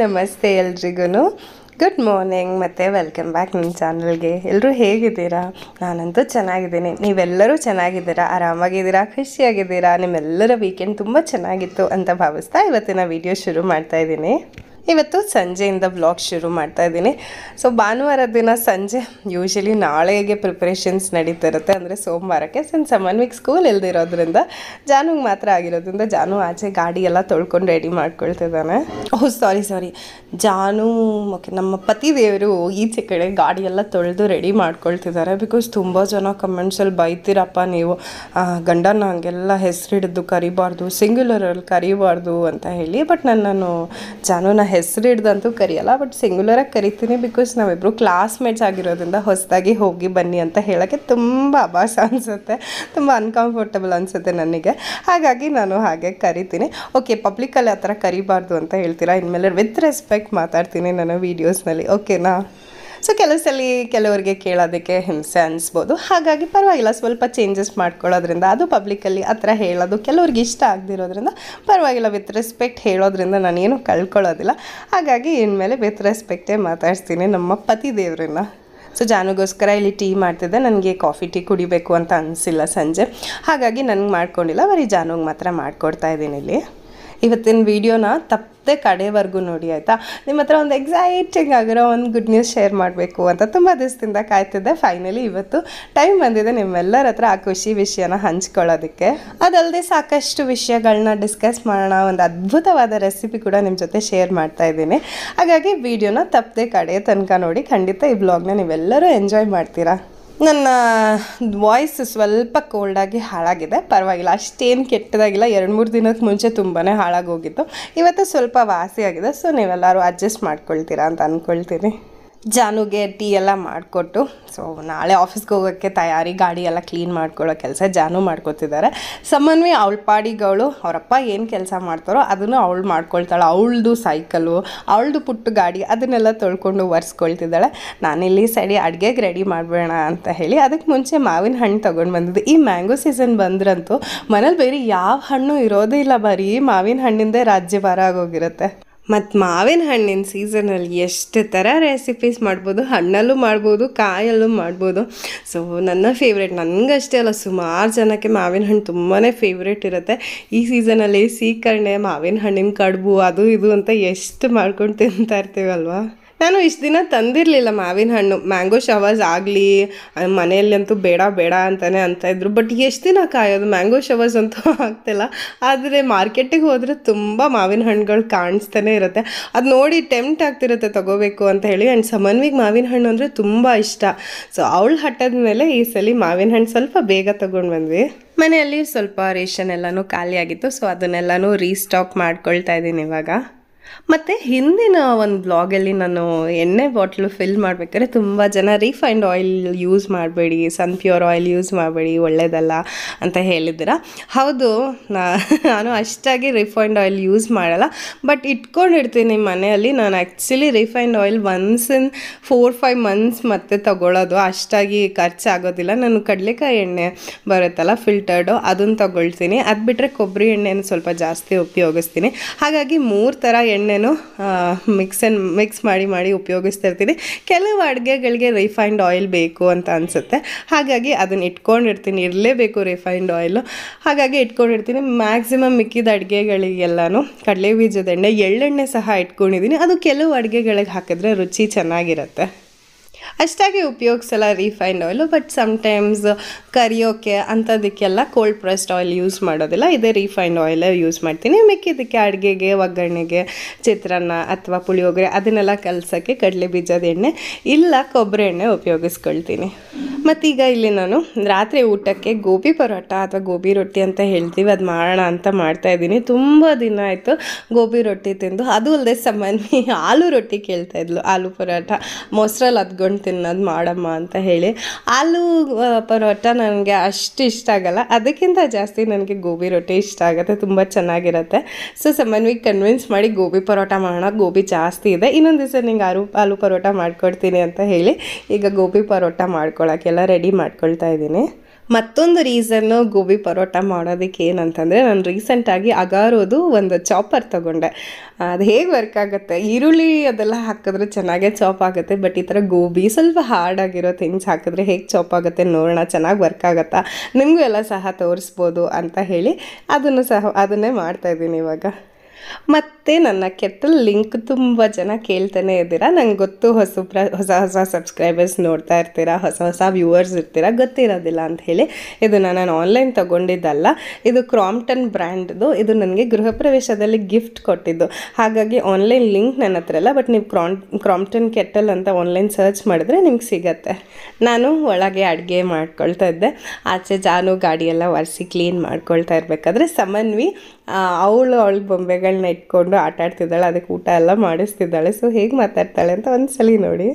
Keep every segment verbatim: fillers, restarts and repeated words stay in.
ನಮಸ್ತೆ ಎಲ್ರಿಗೂ good morning ಮತ್ತು ವೆಲ್ಕಮ್ ಬ್ಯಾಕ್ ನನ್ನ ಚಾನಲ್ಗೆ. ಎಲ್ಲರೂ ಹೇಗಿದ್ದೀರಾ? ನಾನಂತೂ ಚೆನ್ನಾಗಿದ್ದೀನಿ. ನೀವೆಲ್ಲರೂ ಚೆನ್ನಾಗಿದ್ದೀರಾ, ಆರಾಮಾಗಿದ್ದೀರಾ, ಖುಷಿಯಾಗಿದ್ದೀರಾ? ನಿಮ್ಮೆಲ್ಲರ ವೀಕೆಂಡ್ ತುಂಬ ಚೆನ್ನಾಗಿತ್ತು ಅಂತ ಭಾವಿಸ್ತಾ ಇವತ್ತಿನ ವಿಡಿಯೋ ಶುರು ಮಾಡ್ತಾಯಿದ್ದೀನಿ. ಇವತ್ತು ಸಂಜೆಯಿಂದ ವ್ಲಾಗ್ ಶುರು ಮಾಡ್ತಾ ಇದ್ದೀನಿ. ಸೊ ಭಾನುವಾರ ದಿನ ಸಂಜೆ ಯೂಶಲಿ ನಾಳೆಗೆ ಪ್ರಿಪ್ರೇಷನ್ಸ್ ನಡೀತಾ ಇರುತ್ತೆ, ಅಂದರೆ ಸೋಮವಾರಕ್ಕೆ. ಸಿನ್ಸ್ ಸಮನ್ವಿಕ್ ಸ್ಕೂಲ್ ಇಲ್ದಿರೋದ್ರಿಂದ ಜಾನುಗೆ ಮಾತ್ರ ಆಗಿರೋದ್ರಿಂದ ಜಾನು ಆಚೆ ಗಾಡಿ ಎಲ್ಲ ತೊಳ್ಕೊಂಡು ರೆಡಿ ಮಾಡ್ಕೊಳ್ತಿದ್ದಾನೆ. ಓಹ್ ಸಾರಿ ಸಾರಿ ಜಾನು ಓಕೆ ನಮ್ಮ ಪತಿ ದೇವರು ಈಚೆ ಕಡೆ ಗಾಡಿ ಎಲ್ಲ ತೊಳೆದು ರೆಡಿ ಮಾಡ್ಕೊಳ್ತಿದ್ದಾರೆ. ಬಿಕಾಸ್ ತುಂಬ ಜನ ಕಮೆಂಟ್ಸಲ್ಲಿ ಬೈತೀರಪ್ಪ ನೀವು ಗಂಡನ ಹಂಗೆಲ್ಲ ಹೆಸರಿಡಿದ್ದು ಕರಿಬಾರ್ದು, ಸಿಂಗ್ಯುಲರಲ್ಲಿ ಕರಿಬಾರ್ದು ಅಂತ ಹೇಳಿ. ಬಟ್ ನಾನು ನಾನು ಜಾನುನ ಹೆಸರು ಹಿಡ್ದಂತೂ ಕರಿಯಲ್ಲ, ಬಟ್ ಸಿಂಗ್ಯುಲರಾಗಿ ಕರಿತೀನಿ. ಬಿಕಾಸ್ ನಾವಿಬ್ಬರು ಕ್ಲಾಸ್ಮೇಟ್ಸ್ ಆಗಿರೋದ್ರಿಂದ ಹೊಸದಾಗಿ ಹೋಗಿ ಬನ್ನಿ ಅಂತ ಹೇಳೋಕ್ಕೆ ತುಂಬ ಅಭಾಸ ಅನಿಸುತ್ತೆ, ತುಂಬ ಅನ್ಕಂಫರ್ಟಬಲ್ ಅನಿಸುತ್ತೆ ನನಗೆ. ಹಾಗಾಗಿ ನಾನು ಹಾಗೆ ಕರಿತೀನಿ. ಓಕೆ, ಪಬ್ಲಿಕಲ್ಲಿ ಆ ಥರ ಕರಿಬಾರ್ದು ಅಂತ ಹೇಳ್ತೀರಾ, ಇನ್ಮೇಲೆ ವಿತ್ ರೆಸ್ಪೆಕ್ಟ್ ಮಾತಾಡ್ತೀನಿ ನಾನು ವೀಡಿಯೋಸ್ನಲ್ಲಿ, ಓಕೆನಾ? ಸೊ ಕೆಲವು ಸಲ ಕೆಲವರಿಗೆ ಕೇಳೋದಕ್ಕೆ ಹಿಂಸೆ ಅನಿಸ್ಬೋದು, ಹಾಗಾಗಿ ಪರವಾಗಿಲ್ಲ, ಸ್ವಲ್ಪ ಚೇಂಜಸ್ ಮಾಡ್ಕೊಳ್ಳೋದ್ರಿಂದ ಅದು ಪಬ್ಲಿಕಲ್ಲಿ ಆ ಥರ ಹೇಳೋದು ಕೆಲವ್ರಿಗೆ ಇಷ್ಟ ಆಗದಿರೋದ್ರಿಂದ ಪರವಾಗಿಲ್ಲ, ವಿತ್ ರೆಸ್ಪೆಕ್ಟ್ ಹೇಳೋದ್ರಿಂದ ನಾನೇನು ಕಳ್ಕೊಳ್ಳೋದಿಲ್ಲ. ಹಾಗಾಗಿ ಇನ್ಮೇಲೆ ವಿತ್ ರೆಸ್ಪೆಕ್ಟೇ ಮಾತಾಡ್ತೀನಿ ನಮ್ಮ ಪತಿ ದೇವ್ರನ್ನ. ಸೊ ಜಾನುಗೋಸ್ಕರ ಇಲ್ಲಿ ಟೀ ಮಾಡ್ತಿದ್ದೆ. ನನಗೆ ಕಾಫಿ ಟೀ ಕುಡಿಬೇಕು ಅಂತ ಅನಿಸಿಲ್ಲ ಸಂಜೆ, ಹಾಗಾಗಿ ನನಗೆ ಮಾಡ್ಕೊಂಡಿಲ್ಲ, ಬರೀ ಜಾನುಗೆ ಮಾತ್ರ ಮಾಡ್ಕೊಡ್ತಾ ಇದ್ದೀನಿ ಇಲ್ಲಿ. ಇವತ್ತಿನ ವೀಡಿಯೋನ ತಪ್ಪದೆ ಕಡೆವರೆಗೂ ನೋಡಿ ಆಯಿತಾ? ನಿಮ್ಮ ಹತ್ರ ಒಂದು ಎಕ್ಸೈಟಿಂಗ್ ಆಗಿರೋ ಒಂದು ಗುಡ್ ನ್ಯೂಸ್ ಶೇರ್ ಮಾಡಬೇಕು ಅಂತ ತುಂಬ ದಿವಸದಿಂದ ಕಾಯ್ತಿದ್ದೆ. ಫೈನಲಿ ಇವತ್ತು ಟೈಮ್ ಬಂದಿದೆ ನಿಮ್ಮೆಲ್ಲರ ಹತ್ರ ಆ ಖುಷಿ ವಿಷಯನ ಹಂಚ್ಕೊಳ್ಳೋದಕ್ಕೆ. ಅದಲ್ಲದೆ ಸಾಕಷ್ಟು ವಿಷಯಗಳನ್ನ ಡಿಸ್ಕಸ್ ಮಾಡೋಣ, ಒಂದು ಅದ್ಭುತವಾದ ರೆಸಿಪಿ ಕೂಡ ನಿಮ್ಮ ಜೊತೆ ಶೇರ್ ಮಾಡ್ತಾ ಇದ್ದೀನಿ. ಹಾಗಾಗಿ ವೀಡಿಯೋನ ತಪ್ಪದೆ ಕಡೆ ತನಕ ನೋಡಿ, ಖಂಡಿತ ಈ ಬ್ಲಾಗ್ನ ನೀವೆಲ್ಲರೂ ಎಂಜಾಯ್ ಮಾಡ್ತೀರಾ. ನನ್ನ ವಾಯ್ಸ್ ಸ್ವಲ್ಪ ಕೋಲ್ಡಾಗಿ ಹಾಳಾಗಿದೆ, ಪರವಾಗಿಲ್ಲ, ಅಷ್ಟೇನು ಕೆಟ್ಟದಾಗಿಲ್ಲ. ಎರಡು ಮೂರು ದಿನಕ್ಕೆ ಮುಂಚೆ ತುಂಬಾ ಹಾಳಾಗೋಗಿತ್ತು, ಇವತ್ತು ಸ್ವಲ್ಪ ವಾಸಿ ಆಗಿದೆ. ಸೊ ನೀವೆಲ್ಲರೂ ಅಡ್ಜಸ್ಟ್ ಮಾಡ್ಕೊಳ್ತೀರಾ ಅಂತ ಅಂದ್ಕೊಳ್ತೀನಿ. ಜಾನುಗೆ ಟೀ ಎಲ್ಲ ಮಾಡಿಕೊಟ್ಟು ಸೊ ನಾಳೆ ಆಫೀಸ್ಗೆ ಹೋಗೋಕ್ಕೆ ತಯಾರಿ, ಗಾಡಿ ಎಲ್ಲ ಕ್ಲೀನ್ ಮಾಡ್ಕೊಳ್ಳೋ ಕೆಲಸ ಜಾನು ಮಾಡ್ಕೊತಿದ್ದಾರೆ. ಸಮನ್ವಿ ಅವಳ ಪಾಡಿಗಳು ಅವರಪ್ಪ ಏನು ಕೆಲಸ ಮಾಡ್ತಾರೋ ಅದನ್ನು ಅವಳು ಮಾಡ್ಕೊಳ್ತಾಳೆ. ಅವಳದು ಸೈಕಲು, ಅವಳದು ಪುಟ್ಟು ಗಾಡಿ ಅದನ್ನೆಲ್ಲ ತೊಳ್ಕೊಂಡು ಒರೆಸ್ಕೊಳ್ತಿದ್ದಾಳೆ. ನಾನಿಲ್ಲಿ ಸೈಡಿ ಅಡುಗೆಗೆ ರೆಡಿ ಮಾಡಬೇಡ ಅಂತ ಹೇಳಿ ಅದಕ್ಕೆ ಮುಂಚೆ ಮಾವಿನ ಹಣ್ಣು ತೊಗೊಂಡು ಬಂದಿದ್ದೆ. ಈ ಮ್ಯಾಂಗೋ ಸೀಸನ್ ಬಂದ್ರಂತೂ ಮನೇಲಿ ಬೇರೆ ಯಾವ ಹಣ್ಣು ಇರೋದೇ ಇಲ್ಲ, ಬರೀ ಮಾವಿನ ಹಣ್ಣಿಂದೇ ರಾಜ್ಯಭಾರ ಆಗೋಗಿರುತ್ತೆ. ಮತ್ತು ಮಾವಿನ ಹಣ್ಣಿನ ಸೀಸನಲ್ಲಿ ಎಷ್ಟು ಥರ ರೆಸಿಪೀಸ್ ಮಾಡ್ಬೋದು, ಹಣ್ಣಲ್ಲೂ ಮಾಡ್ಬೋದು, ಕಾಯಲ್ಲೂ ಮಾಡ್ಬೋದು. ಸೊ ನನ್ನ ಫೇವ್ರೇಟ್, ನನಗಷ್ಟೇ ಅಲ್ಲ ಸುಮಾರು ಜನಕ್ಕೆ ಮಾವಿನ ಹಣ್ಣು ತುಂಬಾ ಫೇವ್ರೇಟ್ ಇರುತ್ತೆ. ಈ ಸೀಸನಲ್ಲಿ ಸೀಕರಣೆ, ಮಾವಿನ ಹಣ್ಣಿನ ಕಡುಬು, ಅದು ಇದು ಅಂತ ಎಷ್ಟು ಮಾಡ್ಕೊಂಡು ತಿಂತಾ ಇರ್ತೀವಲ್ವ. ನಾನು ಇಷ್ಟು ದಿನ ತಂದಿರಲಿಲ್ಲ ಮಾವಿನ ಹಣ್ಣು, ಮ್ಯಾಂಗೋ ಶವರ್ಸ್ ಆಗಲಿ ಮನೆಯಲ್ಲಂತೂ ಬೇಡ ಬೇಡ ಅಂತಲೇ ಅಂತಾಯಿದ್ರು. ಬಟ್ ಎಷ್ಟು ದಿನ ಕಾಯೋದು, ಮ್ಯಾಂಗೋ ಶವರ್ಸ್ ಅಂತೂ ಆಗ್ತಿಲ್ಲ. ಆದರೆ ಮಾರ್ಕೆಟಿಗೆ ಹೋದರೆ ತುಂಬ ಮಾವಿನ ಹಣ್ಣುಗಳು ಕಾಣಿಸ್ತಾನೆ ಇರುತ್ತೆ, ಅದು ನೋಡಿ ಟೆಂಪ್ಟ್ ಆಗ್ತಿರುತ್ತೆ ತೊಗೋಬೇಕು ಅಂತ ಹೇಳಿ. ಆ್ಯಂಡ್ ಸಮನ್ವಿಗೆ ಮಾವಿನ ಹಣ್ಣು ಅಂದರೆ ತುಂಬ ಇಷ್ಟ. ಸೊ ಅವಳು ಹಟ್ಟದ ಮೇಲೆ ಈ ಸಲ ಮಾವಿನ ಹಣ್ಣು ಸ್ವಲ್ಪ ಬೇಗ ತೊಗೊಂಡು ಬಂದ್ವಿ. ಮನೆಯಲ್ಲಿ ಸ್ವಲ್ಪ ರೇಷನ್ ಎಲ್ಲನೂ ಖಾಲಿ ಆಗಿತ್ತು, ಸೊ ಅದನ್ನೆಲ್ಲನೂ ರೀಸ್ಟಾಕ್ ಮಾಡ್ಕೊಳ್ತಾ ಇದ್ದೀನಿ ಇವಾಗ. ಮತ್ತು ಹಿಂದಿನ ಒಂದು ಬ್ಲಾಗಲ್ಲಿ ನಾನು ಎಣ್ಣೆ ಬಾಟ್ಲು ಫಿಲ್ ಮಾಡಬೇಕಾದ್ರೆ ತುಂಬ ಜನ ರಿಫೈನ್ಡ್ ಆಯಿಲ್ ಯೂಸ್ ಮಾಡಬೇಡಿ, ಸನ್ ಪ್ಯೂರ್ ಆಯಿಲ್ ಯೂಸ್ ಮಾಡಬೇಡಿ, ಒಳ್ಳೆಯದಲ್ಲ ಅಂತ ಹೇಳಿದ್ದೀರಾ. ಹೌದು, ನಾನು ಅಷ್ಟಾಗಿ ರಿಫೈನ್ಡ್ ಆಯಿಲ್ ಯೂಸ್ ಮಾಡಲ್ಲ, ಬಟ್ ಇಟ್ಕೊಂಡಿರ್ತೀನಿ ಮನೆಯಲ್ಲಿ. ನಾನು actually refined oil once in four five months ಮತ್ತೆ ತೊಗೊಳ್ಳೋದು, ಅಷ್ಟಾಗಿ ಖರ್ಚಾಗೋದಿಲ್ಲ. ನಾನು ಕಡಲೆಕಾಯಿ ಎಣ್ಣೆ ಬರುತ್ತಲ್ಲ ಫಿಲ್ಟರ್ಡು, ಅದನ್ನು ತೊಗೊಳ್ತೀನಿ. ಅದು ಬಿಟ್ಟರೆ ಕೊಬ್ಬರಿ ಎಣ್ಣೆನ ಸ್ವಲ್ಪ ಜಾಸ್ತಿ ಉಪಯೋಗಿಸ್ತೀನಿ. ಹಾಗಾಗಿ ಮೂರು ಥರ ಎಣ್ಣೆನೂ ಮಿಕ್ಸ್ ಆ್ಯಂಡ್ ಮಿಕ್ಸ್ ಮಾಡಿ ಮಾಡಿ ಉಪಯೋಗಿಸ್ತಾ ಇರ್ತೀನಿ. ಕೆಲವು ಅಡುಗೆಗಳಿಗೆ ರಿಫೈನ್ಡ್ ಆಯಿಲ್ ಬೇಕು ಅಂತ ಅನಿಸುತ್ತೆ, ಹಾಗಾಗಿ ಅದನ್ನು ಇಟ್ಕೊಂಡಿರ್ತೀನಿ. ಇರಲೇಬೇಕು ರಿಫೈನ್ಡ್ ಆಯಿಲು, ಹಾಗಾಗಿ ಇಟ್ಕೊಂಡಿರ್ತೀನಿ. ಮ್ಯಾಕ್ಸಿಮಮ್ ಮಿಕ್ಕಿದ ಅಡುಗೆಗಳಿಗೆಲ್ಲನೂ ಕಡಲೆ ಬೀಜದ ಎಣ್ಣೆ, ಎಳ್ಳೆಣ್ಣೆ ಸಹ ಇಟ್ಕೊಂಡಿದ್ದೀನಿ. ಅದು ಕೆಲವು ಅಡುಗೆಗಳಿಗೆ ಹಾಕಿದ್ರೆ ರುಚಿ ಚೆನ್ನಾಗಿರುತ್ತೆ. ಅಷ್ಟಾಗಿ ಉಪಯೋಗಿಸಲ್ಲ ರಿಫೈನ್ಡ್ ಆಯಿಲು, ಬಟ್ ಸಮ್ಟೈಮ್ಸ್ ಕರಿಯೋಕ್ಕೆ ಅಂಥದಕ್ಕೆಲ್ಲ ಕೋಲ್ಡ್ ಪ್ರೆಸ್ಡ್ ಆಯಿಲ್ ಯೂಸ್ ಮಾಡೋದಿಲ್ಲ, ಇದೇ ರಿಫೈನ್ಡ್ ಆಯಿಲೇ ಯೂಸ್ ಮಾಡ್ತೀನಿ. ಮಿಕ್ಕಿದ್ದಕ್ಕೆ ಅಡುಗೆಗೆ, ಒಗ್ಗರಣೆಗೆ, ಚಿತ್ರಾನ್ನ ಅಥವಾ ಪುಳಿಯೋಗರೆ ಅದನ್ನೆಲ್ಲ ಕಲಸೋಕ್ಕೆ ಕಡಲೆ ಬೀಜದ ಎಣ್ಣೆ ಇಲ್ಲ ಕೊಬ್ಬರಿ ಎಣ್ಣೆ ಉಪಯೋಗಿಸ್ಕೊಳ್ತೀನಿ. ಮತ್ತೀಗ ಇಲ್ಲಿ ನಾನು ರಾತ್ರಿ ಊಟಕ್ಕೆ ಗೋಬಿ ಪರೋಟ ಅಥವಾ ಗೋಬಿ ರೊಟ್ಟಿ ಅಂತ ಹೇಳ್ತೀವಿ, ಅದು ಮಾಡೋಣ ಅಂತ ಮಾಡ್ತಾಯಿದ್ದೀನಿ. ತುಂಬ ದಿನ ಆಯಿತು ಗೋಬಿ ರೊಟ್ಟಿ ತಿಂದು. ಅದು ಅಲ್ಲದೆ ಸಮನ್ವಿ ಆಲೂ ರೊಟ್ಟಿ ಕೇಳ್ತಾಯಿದ್ಲು, ಆಲೂ ಪರೋಟ ಮೊಸರಲ್ಲಿ ಅದ್ಕೊಂಡು ತಿನ್ನೋದು ಮಾಡಮ್ಮ ಅಂತ ಹೇಳಿ. ಆಲೂ ಪರೋಟ ನನಗೆ ಅಷ್ಟು ಇಷ್ಟ ಆಗಲ್ಲ, ಅದಕ್ಕಿಂತ ಜಾಸ್ತಿ ನನಗೆ ಗೋಬಿ ರೊಟ್ಟಿ ಇಷ್ಟ ಆಗುತ್ತೆ, ತುಂಬ ಚೆನ್ನಾಗಿರುತ್ತೆ. ಸೊ ಸಮನ್ವಿಗೆ ಕನ್ವಿನ್ಸ್ ಮಾಡಿ ಗೋಬಿ ಪರೋಟ ಮಾಡೋಣ, ಗೋಬಿ ಜಾಸ್ತಿ ಇದೆ, ಇನ್ನೊಂದು ದಿವಸ ನಿಂಗೆ ಆರು ಆಲೂ ಪರೋಟ ಮಾಡ್ಕೊಡ್ತೀನಿ ಅಂತ ಹೇಳಿ ಈಗ ಗೋಬಿ ಪರೋಟ ಮಾಡ್ಕೊಳ್ಳೋಕ್ಕೆಲ್ಲ ರೆಡಿ ಮಾಡ್ಕೊಳ್ತಾ ಇದ್ದೀನಿ. ಮತ್ತೊಂದು ರೀಸನ್ನು ಗೋಬಿ ಪರೋಟ ಮಾಡೋದಕ್ಕೆ ಏನಂತಂದರೆ, ನಾನು ರೀಸೆಂಟಾಗಿ ಅಗಾರೋದು ಒಂದು ಚಾಪರ್ ತೊಗೊಂಡೆ. ಅದು ಹೇಗೆ ವರ್ಕ್ ಆಗುತ್ತೆ, ಈರುಳ್ಳಿ ಅದೆಲ್ಲ ಹಾಕಿದ್ರೆ ಚೆನ್ನಾಗೇ ಚಾಪ್ ಆಗುತ್ತೆ, ಬಟ್ ಈ ಥರ ಗೋಬಿ ಸ್ವಲ್ಪ ಹಾರ್ಡಾಗಿರೋ ಥಿಂಗ್ಸ್ ಹಾಕಿದ್ರೆ ಹೇಗೆ ಚಾಪ್ ಆಗುತ್ತೆ ನೋಡೋಣ, ಚೆನ್ನಾಗಿ ವರ್ಕ್ ಆಗುತ್ತಾ, ನಿಮಗೂ ಎಲ್ಲ ಸಹ ತೋರಿಸ್ಬೋದು ಅಂತ ಹೇಳಿ ಅದನ್ನು ಸಹ ಅದನ್ನೇ ಮಾಡ್ತಾಯಿದ್ದೀನಿ ಇವಾಗ. ಮತ್ತು ನನ್ನ ಕೆಟಲ್ ಲಿಂಕ್ ತುಂಬ ಜನ ಕೇಳ್ತಾನೆ ಇದ್ದೀರಾ, ನಂಗೆ ಗೊತ್ತು ಹೊಸಬ್ರ ಹೊಸ ಹೊಸ ಸಬ್ಸ್ಕ್ರೈಬರ್ಸ್ ನೋಡ್ತಾ ಇರ್ತೀರಾ, ಹೊಸ ಹೊಸ ವ್ಯೂವರ್ಸ್ ಇರ್ತೀರಾ, ಗೊತ್ತಿರೋದಿಲ್ಲ ಅಂತ ಹೇಳಿ. ಇದನ್ನು ನಾನು ಆನ್ಲೈನ್ ತೊಗೊಂಡಿದ್ದಲ್ಲ, ಇದು ಕ್ರಾಂಪ್ಟನ್ ಬ್ರ್ಯಾಂಡ್ದು. ಇದು ನನಗೆ ಗೃಹ ಪ್ರವೇಶದಲ್ಲಿ ಗಿಫ್ಟ್ ಕೊಟ್ಟಿದ್ದು, ಹಾಗಾಗಿ ಆನ್ಲೈನ್ ಲಿಂಕ್ ನನ್ನ ಹತ್ರ ಇಲ್ಲ, ಬಟ್ ನೀವು ಕ್ರಾಂ ಕ್ರಾಂಪ್ಟನ್ ಕೆಟಲ್ ಅಂತ ಆನ್ಲೈನ್ ಸರ್ಚ್ ಮಾಡಿದ್ರೆ ನಿಮ್ಗೆ ಸಿಗತ್ತೆ. ನಾನು ಒಳಗೆ ಅಡುಗೆ ಮಾಡ್ಕೊಳ್ತಾ ಇದ್ದೆ, ಆಚೆ ಜಾನು ಗಾಡಿಯೆಲ್ಲ ಒರೆಸಿ ಕ್ಲೀನ್ ಮಾಡ್ಕೊಳ್ತಾ ಇರಬೇಕಾದ್ರೆ ಸಮನ್ವಿ ಅವಳು ಅವಳ ಬೊಂಬೆಗಳನ್ನ ಇಟ್ಕೊಂಡು ಆಟ ಆಡ್ತಿದ್ದಾಳೆ, ಅದಕ್ಕೆ ಊಟ ಎಲ್ಲ ಮಾಡಿಸ್ತಿದ್ದಾಳೆ. ಸೊ ಹೇಗೆ ಮಾತಾಡ್ತಾಳೆ ಅಂತ ಒಂದ್ಸಲಿ ನೋಡಿ.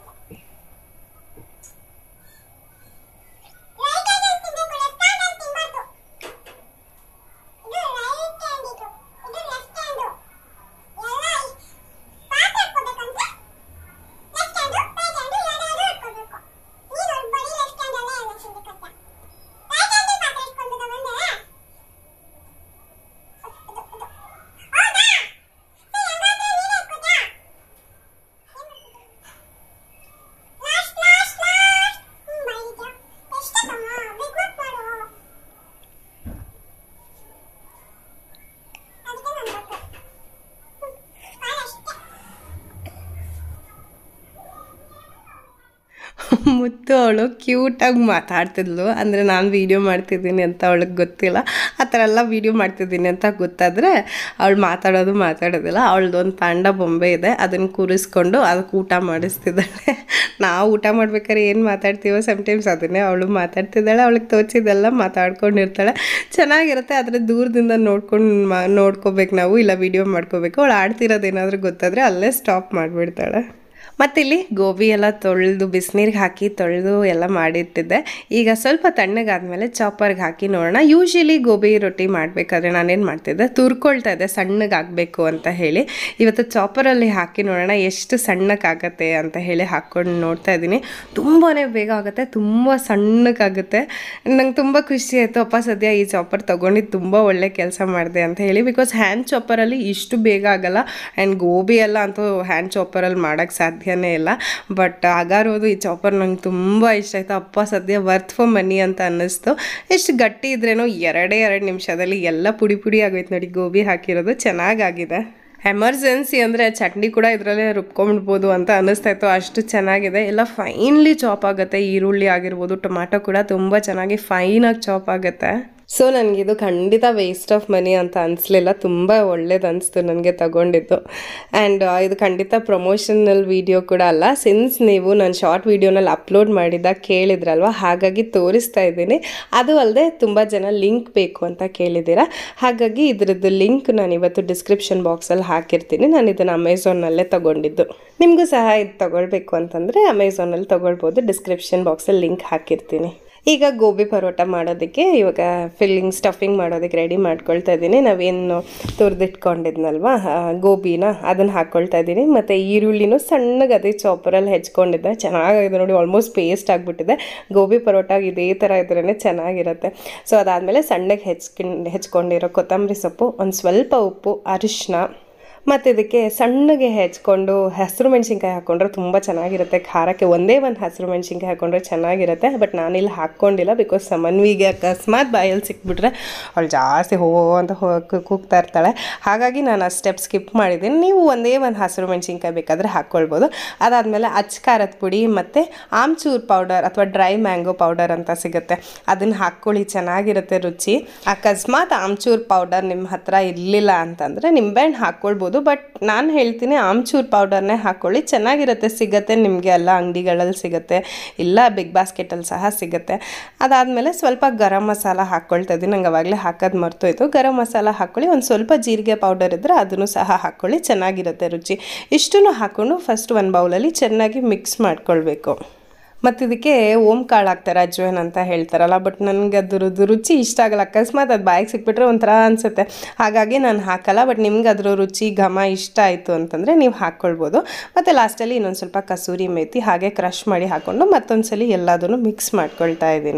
ಮುತ್ತು ಅವಳು ಕ್ಯೂಟಾಗಿ ಮಾತಾಡ್ತಿದ್ಲು, ಅಂದರೆ ನಾನು ವೀಡಿಯೋ ಮಾಡ್ತಿದ್ದೀನಿ ಅಂತ ಅವಳಿಗೆ ಗೊತ್ತಿಲ್ಲ. ಆ ಥರ ಎಲ್ಲ ವೀಡಿಯೋ ಮಾಡ್ತಿದ್ದೀನಿ ಅಂತ ಗೊತ್ತಾದರೆ ಅವಳು ಮಾತಾಡೋದು ಮಾತಾಡೋದಿಲ್ಲ. ಅವಳದ್ದು ಒಂದು ಪ್ಯಾಂಡ ಬೊಂಬೆ ಇದೆ, ಅದನ್ನು ಕೂರಿಸ್ಕೊಂಡು ಅದಕ್ಕೆ ಊಟ ಮಾಡಿಸ್ತಿದ್ದಾಳೆ. ನಾವು ಊಟ ಮಾಡ್ಬೇಕಾದ್ರೆ ಏನು ಮಾತಾಡ್ತೀವೋ ಸಮ್ಟೈಮ್ಸ್ ಅದನ್ನೇ ಅವಳು ಮಾತಾಡ್ತಿದ್ದಾಳೆ. ಅವಳಿಗೆ ತೋಚಿದೆಲ್ಲ ಮಾತಾಡ್ಕೊಂಡಿರ್ತಾಳೆ, ಚೆನ್ನಾಗಿರುತ್ತೆ. ಆದರೆ ದೂರದಿಂದ ನೋಡ್ಕೊಂಡು ಮಾ ನೋಡ್ಕೋಬೇಕು ನಾವು, ಇಲ್ಲ ವೀಡಿಯೋ ಮಾಡ್ಕೋಬೇಕು. ಅವಳು ಆಡ್ತಿರೋದೇನಾದರೂ ಗೊತ್ತಾದರೆ ಅಲ್ಲೇ ಸ್ಟಾಪ್ ಮಾಡಿಬಿಡ್ತಾಳೆ. ಮತ್ತಿಲ್ಲಿ ಗೋಬಿ ಎಲ್ಲ ತೊಳೆದು ಬಿಸಿನೀರಿಗೆ ಹಾಕಿ ತೊಳೆದು ಎಲ್ಲ ಮಾಡಿಟ್ಟಿದ್ದೆ. ಈಗ ಸ್ವಲ್ಪ ತಣ್ಣಗಾದ್ಮೇಲೆ ಚಾಪರ್ಗೆ ಹಾಕಿ ನೋಡೋಣ. ಯೂಶ್ವಲಿ ಗೋಬಿ ರೊಟ್ಟಿ ಮಾಡಬೇಕಾದ್ರೆ ನಾನೇನು ಮಾಡ್ತಿದ್ದೆ, ತುರ್ಕೊಳ್ತಾ ಇದ್ದೆ ಸಣ್ಣಗಾಗಬೇಕು ಅಂತ ಹೇಳಿ. ಇವತ್ತು ಚಾಪರಲ್ಲಿ ಹಾಕಿ ನೋಡೋಣ ಎಷ್ಟು ಸಣ್ಣಕ್ಕಾಗತ್ತೆ ಅಂತ ಹೇಳಿ ಹಾಕ್ಕೊಂಡು ನೋಡ್ತಾ ಇದ್ದೀನಿ. ತುಂಬಾ ಬೇಗ ಆಗುತ್ತೆ, ತುಂಬ ಸಣ್ಣಕ್ಕಾಗುತ್ತೆ. ನಂಗೆ ತುಂಬ ಖುಷಿ ಆಯಿತು, ಅಪ್ಪ ಸದ್ಯ ಈ ಚಾಪರ್ ತೊಗೊಂಡಿದ್ದು ತುಂಬ ಒಳ್ಳೆ ಕೆಲಸ ಮಾಡಿದೆ ಅಂತ ಹೇಳಿ. ಬಿಕಾಸ್ ಹ್ಯಾಂಡ್ ಚಾಪರಲ್ಲಿ ಇಷ್ಟು ಬೇಗ ಆಗಲ್ಲ, ಆ್ಯಂಡ್ ಗೋಬಿ ಎಲ್ಲ ಅಂತೂ ಹ್ಯಾಂಡ್ ಚಾಪರಲ್ಲಿ ಮಾಡೋಕ್ಕೆ ಸಾಧ್ಯ ಇಲ್ಲ. ಬಟ್ ಅಗಾರೋದು ಈ ಚಾಪರ್ ನಂಗೆ ತುಂಬ ಇಷ್ಟ ಆಯಿತು. ಅಪ್ಪ ಸದ್ಯ ವರ್ತ್ ಫಾರ್ ಮನಿ ಅಂತ ಅನ್ನಿಸ್ತು. ಎಷ್ಟು ಗಟ್ಟಿ ಇದ್ರೇನೋ ಎರಡೇ ಎರಡು ನಿಮಿಷದಲ್ಲಿ ಎಲ್ಲ ಪುಡಿ ಪುಡಿ ಆಗೋಯ್ತು ನೋಡಿ. ಗೋಬಿ ಹಾಕಿರೋದು ಚೆನ್ನಾಗಾಗಿದೆ. ಎಮರ್ಜೆನ್ಸಿ ಅಂದರೆ ಚಟ್ನಿ ಕೂಡ ಇದರಲ್ಲೇ ರುಬ್ಕೊಂಡ್ಬಿಡ್ಬೋದು ಅಂತ ಅನ್ನಿಸ್ತಾ ಇತ್ತು, ಅಷ್ಟು ಚೆನ್ನಾಗಿದೆ. ಎಲ್ಲ ಫೈನ್ಲಿ ಚಾಪ್ ಆಗುತ್ತೆ. ಈರುಳ್ಳಿ ಆಗಿರ್ಬೋದು, ಟೊಮ್ಯಾಟೊ ಕೂಡ ತುಂಬ ಚೆನ್ನಾಗಿ ಫೈನಾಗಿ ಚಾಪ್ ಆಗುತ್ತೆ. ಸೊ ನನಗಿದು ಖಂಡಿತ ವೇಸ್ಟ್ ಆಫ್ ಮನಿ ಅಂತ ಅನಿಸ್ಲಿಲ್ಲ, ತುಂಬ ಒಳ್ಳೇದು ಅನಿಸ್ತು ನನಗೆ ತಗೊಂಡಿದ್ದು. ಆ್ಯಂಡ್ ಇದು ಖಂಡಿತ ಪ್ರಮೋಷನಲ್ ವೀಡಿಯೋ ಕೂಡ ಅಲ್ಲ, ಸಿನ್ಸ್ ನೀವು ನಾನು ಶಾರ್ಟ್ ವೀಡಿಯೋನಲ್ಲಿ ಅಪ್ಲೋಡ್ ಮಾಡಿದಾಗ ಕೇಳಿದ್ರಲ್ವ, ಹಾಗಾಗಿ ತೋರಿಸ್ತಾ ಇದ್ದೀನಿ. ಅದು ಅಲ್ಲದೆ ತುಂಬ ಜನ ಲಿಂಕ್ ಬೇಕು ಅಂತ ಕೇಳಿದ್ದೀರಾ, ಹಾಗಾಗಿ ಇದರದ್ದು ಲಿಂಕ್ ನಾನು ಇವತ್ತು ಡಿಸ್ಕ್ರಿಪ್ಷನ್ ಬಾಕ್ಸಲ್ಲಿ ಹಾಕಿರ್ತೀನಿ. ನಾನು ಇದನ್ನು ಅಮೆಝಾನಲ್ಲೇ ತೊಗೊಂಡಿದ್ದು. ನಿಮಗೂ ಸಹ ಇದು ತೊಗೊಳ್ಬೇಕು ಅಂತಂದರೆ ಅಮೆಝಾನಲ್ಲಿ ತೊಗೊಳ್ಬೋದು, ಡಿಸ್ಕ್ರಿಪ್ಷನ್ ಬಾಕ್ಸಲ್ಲಿ ಲಿಂಕ್ ಹಾಕಿರ್ತೀನಿ. ಈಗ ಗೋಬಿ ಪರೋಟ ಮಾಡೋದಕ್ಕೆ ಇವಾಗ ಫಿಲ್ಲಿಂಗ್ ಸ್ಟಫಿಂಗ್ ಮಾಡೋದಕ್ಕೆ ರೆಡಿ ಮಾಡ್ಕೊಳ್ತಾ ಇದ್ದೀನಿ. ನಾವೇನು ತುರಿದಿಟ್ಕೊಂಡಿದ್ನಲ್ವ ಗೋಬಿನ ಅದನ್ನು ಹಾಕ್ಕೊಳ್ತಾ ಇದ್ದೀನಿ. ಮತ್ತು ಈರುಳ್ಳಿನೂ ಸಣ್ಣಗೆ ಅದೇ ಚಾಪರಲ್ಲಿ ಹೆಚ್ಕೊಂಡಿದ್ದೆ, ಚೆನ್ನಾಗಿದೆ ನೋಡಿ, ಆಲ್ಮೋಸ್ಟ್ ಪೇಸ್ಟ್ ಆಗಿಬಿಟ್ಟಿದೆ. ಗೋಬಿ ಪರೋಟ ಇದೇ ಥರ ಇದ್ರೇ ಚೆನ್ನಾಗಿರುತ್ತೆ. ಸೊ ಅದಾದಮೇಲೆ ಸಣ್ಣಗೆ ಹೆಚ್ಕೊಂಡು ಹೆಚ್ಕೊಂಡಿರೋ ಕೊತ್ತಂಬರಿ ಸೊಪ್ಪು, ಒಂದು ಸ್ವಲ್ಪ ಉಪ್ಪು, ಅರಿಶಿನ, ಮತ್ತು ಇದಕ್ಕೆ ಸಣ್ಣಗೆ ಹೆಚ್ಕೊಂಡು ಹಸಿರು ಮೆಣಸಿನ್ಕಾಯಿ ಹಾಕ್ಕೊಂಡ್ರೆ ತುಂಬ ಚೆನ್ನಾಗಿರುತ್ತೆ. ಖಾರಕ್ಕೆ ಒಂದೇ ಒಂದು ಹಸಿರು ಮೆಣಸಿನ್ಕಾಯಿ ಹಾಕ್ಕೊಂಡ್ರೆ ಚೆನ್ನಾಗಿರುತ್ತೆ. ಬಟ್ ನಾನಿಲ್ಲಿ ಹಾಕ್ಕೊಂಡಿಲ್ಲ, ಬಿಕಾಸ್ ಸಮನ್ವಿಗೆ ಅಕಸ್ಮಾತ್ ಬಾಯಲ್ಲಿ ಸಿಕ್ಬಿಟ್ರೆ ಅವಳು ಜಾಸ್ತಿ ಹೋ ಅಂತ ಹೋಗಿ ಕೂಗ್ತಾ ಇರ್ತಾಳೆ. ಹಾಗಾಗಿ ನಾನು ಆ ಸ್ಟೆಪ್ ಸ್ಕಿಪ್ ಮಾಡಿದ್ದೀನಿ. ನೀವು ಒಂದೇ ಒಂದು ಹಸಿರು ಮೆಣಸಿನ್ಕಾಯಿ ಬೇಕಾದರೆ ಹಾಕ್ಕೊಳ್ಬೋದು. ಅದಾದಮೇಲೆ ಅಚ್ಚ ಖಾರದ ಪುಡಿ ಮತ್ತು ಆಮ್ಚೂರ್ ಪೌಡರ್ ಅಥವಾ ಡ್ರೈ ಮ್ಯಾಂಗೋ ಪೌಡರ್ ಅಂತ ಸಿಗುತ್ತೆ, ಅದನ್ನು ಹಾಕ್ಕೊಳ್ಳಿ, ಚೆನ್ನಾಗಿರುತ್ತೆ ರುಚಿ. ಅಕಸ್ಮಾತ್ ಆಮ್ಚೂರ್ ಪೌಡರ್ ನಿಮ್ಮ ಹತ್ರ ಇರಲಿಲ್ಲ ಅಂತಂದರೆ ನಿಂಬೆಹಣ್ಣು ಹಾಕ್ಕೊಳ್ಬೋದು. ಬಟ್ ನಾನು ಹೇಳ್ತೀನಿ ಆಮ್ಚೂರ್ ಪೌಡರ್ನೇ ಹಾಕ್ಕೊಳ್ಳಿ, ಚೆನ್ನಾಗಿರುತ್ತೆ. ಸಿಗುತ್ತೆ ನಿಮಗೆ ಎಲ್ಲ ಅಂಗಡಿಗಳಲ್ಲಿ ಸಿಗುತ್ತೆ, ಇಲ್ಲ ಬಿಗ್ ಬಾಸ್ಕೆಟಲ್ಲಿ ಸಹ ಸಿಗುತ್ತೆ. ಅದಾದಮೇಲೆ ಸ್ವಲ್ಪ ಗರಂ ಮಸಾಲ ಹಾಕ್ಕೊಳ್ತಾ ಇದ್ದೀನಿ, ನಂಗೆ ಅವಾಗಲೇ ಹಾಕೋದು ಮರ್ತೋಯ್ತು. ಗರಂ ಮಸಾಲ ಹಾಕ್ಕೊಳ್ಳಿ, ಒಂದು ಸ್ವಲ್ಪ ಜೀರಿಗೆ ಪೌಡರ್ ಇದ್ದರೆ ಅದನ್ನು ಸಹ ಹಾಕ್ಕೊಳ್ಳಿ, ಚೆನ್ನಾಗಿರುತ್ತೆ ರುಚಿ. ಇಷ್ಟನ್ನು ಹಾಕ್ಕೊಂಡು ಫಸ್ಟ್ ಒಂದು ಬೌಲಲ್ಲಿ ಚೆನ್ನಾಗಿ ಮಿಕ್ಸ್ ಮಾಡ್ಕೊಳ್ಬೇಕು. ಮತ್ತು ಇದಕ್ಕೆ ಓಂ ಕಾಳು ಹಾಕ್ತಾರೆ, ಅಜ್ವೇನ್ ಅಂತ ಹೇಳ್ತಾರಲ್ಲ, ಬಟ್ ನನಗೆ ಅದ್ರದ್ದು ರುಚಿ ಇಷ್ಟ ಆಗಲ್ಲ. ಅಕಸ್ಮಾತ್ ಅದು ಬಾಯಿಗೆ ಸಿಕ್ಬಿಟ್ರೆ ಒಂಥರ ಅನಿಸುತ್ತೆ, ಹಾಗಾಗಿ ನಾನು ಹಾಕಲ್ಲ. ಬಟ್ ನಿಮ್ಗೆ ಅದ್ರ ರುಚಿ ಘಮ ಇಷ್ಟ ಆಯಿತು ಅಂತಂದರೆ ನೀವು ಹಾಕ್ಕೊಳ್ಬೋದು. ಮತ್ತು ಲಾಸ್ಟಲ್ಲಿ ಇನ್ನೊಂದು ಸ್ವಲ್ಪ ಕಸೂರಿ ಮೇಥಿ ಹಾಗೆ ಕ್ರಷ್ ಮಾಡಿ ಹಾಕ್ಕೊಂಡು ಮತ್ತೊಂದು ಸಲ ಎಲ್ಲದನ್ನು ಮಿಕ್ಸ್ ಮಾಡ್ಕೊಳ್ತಾ ಇದ್ದೀನಿ.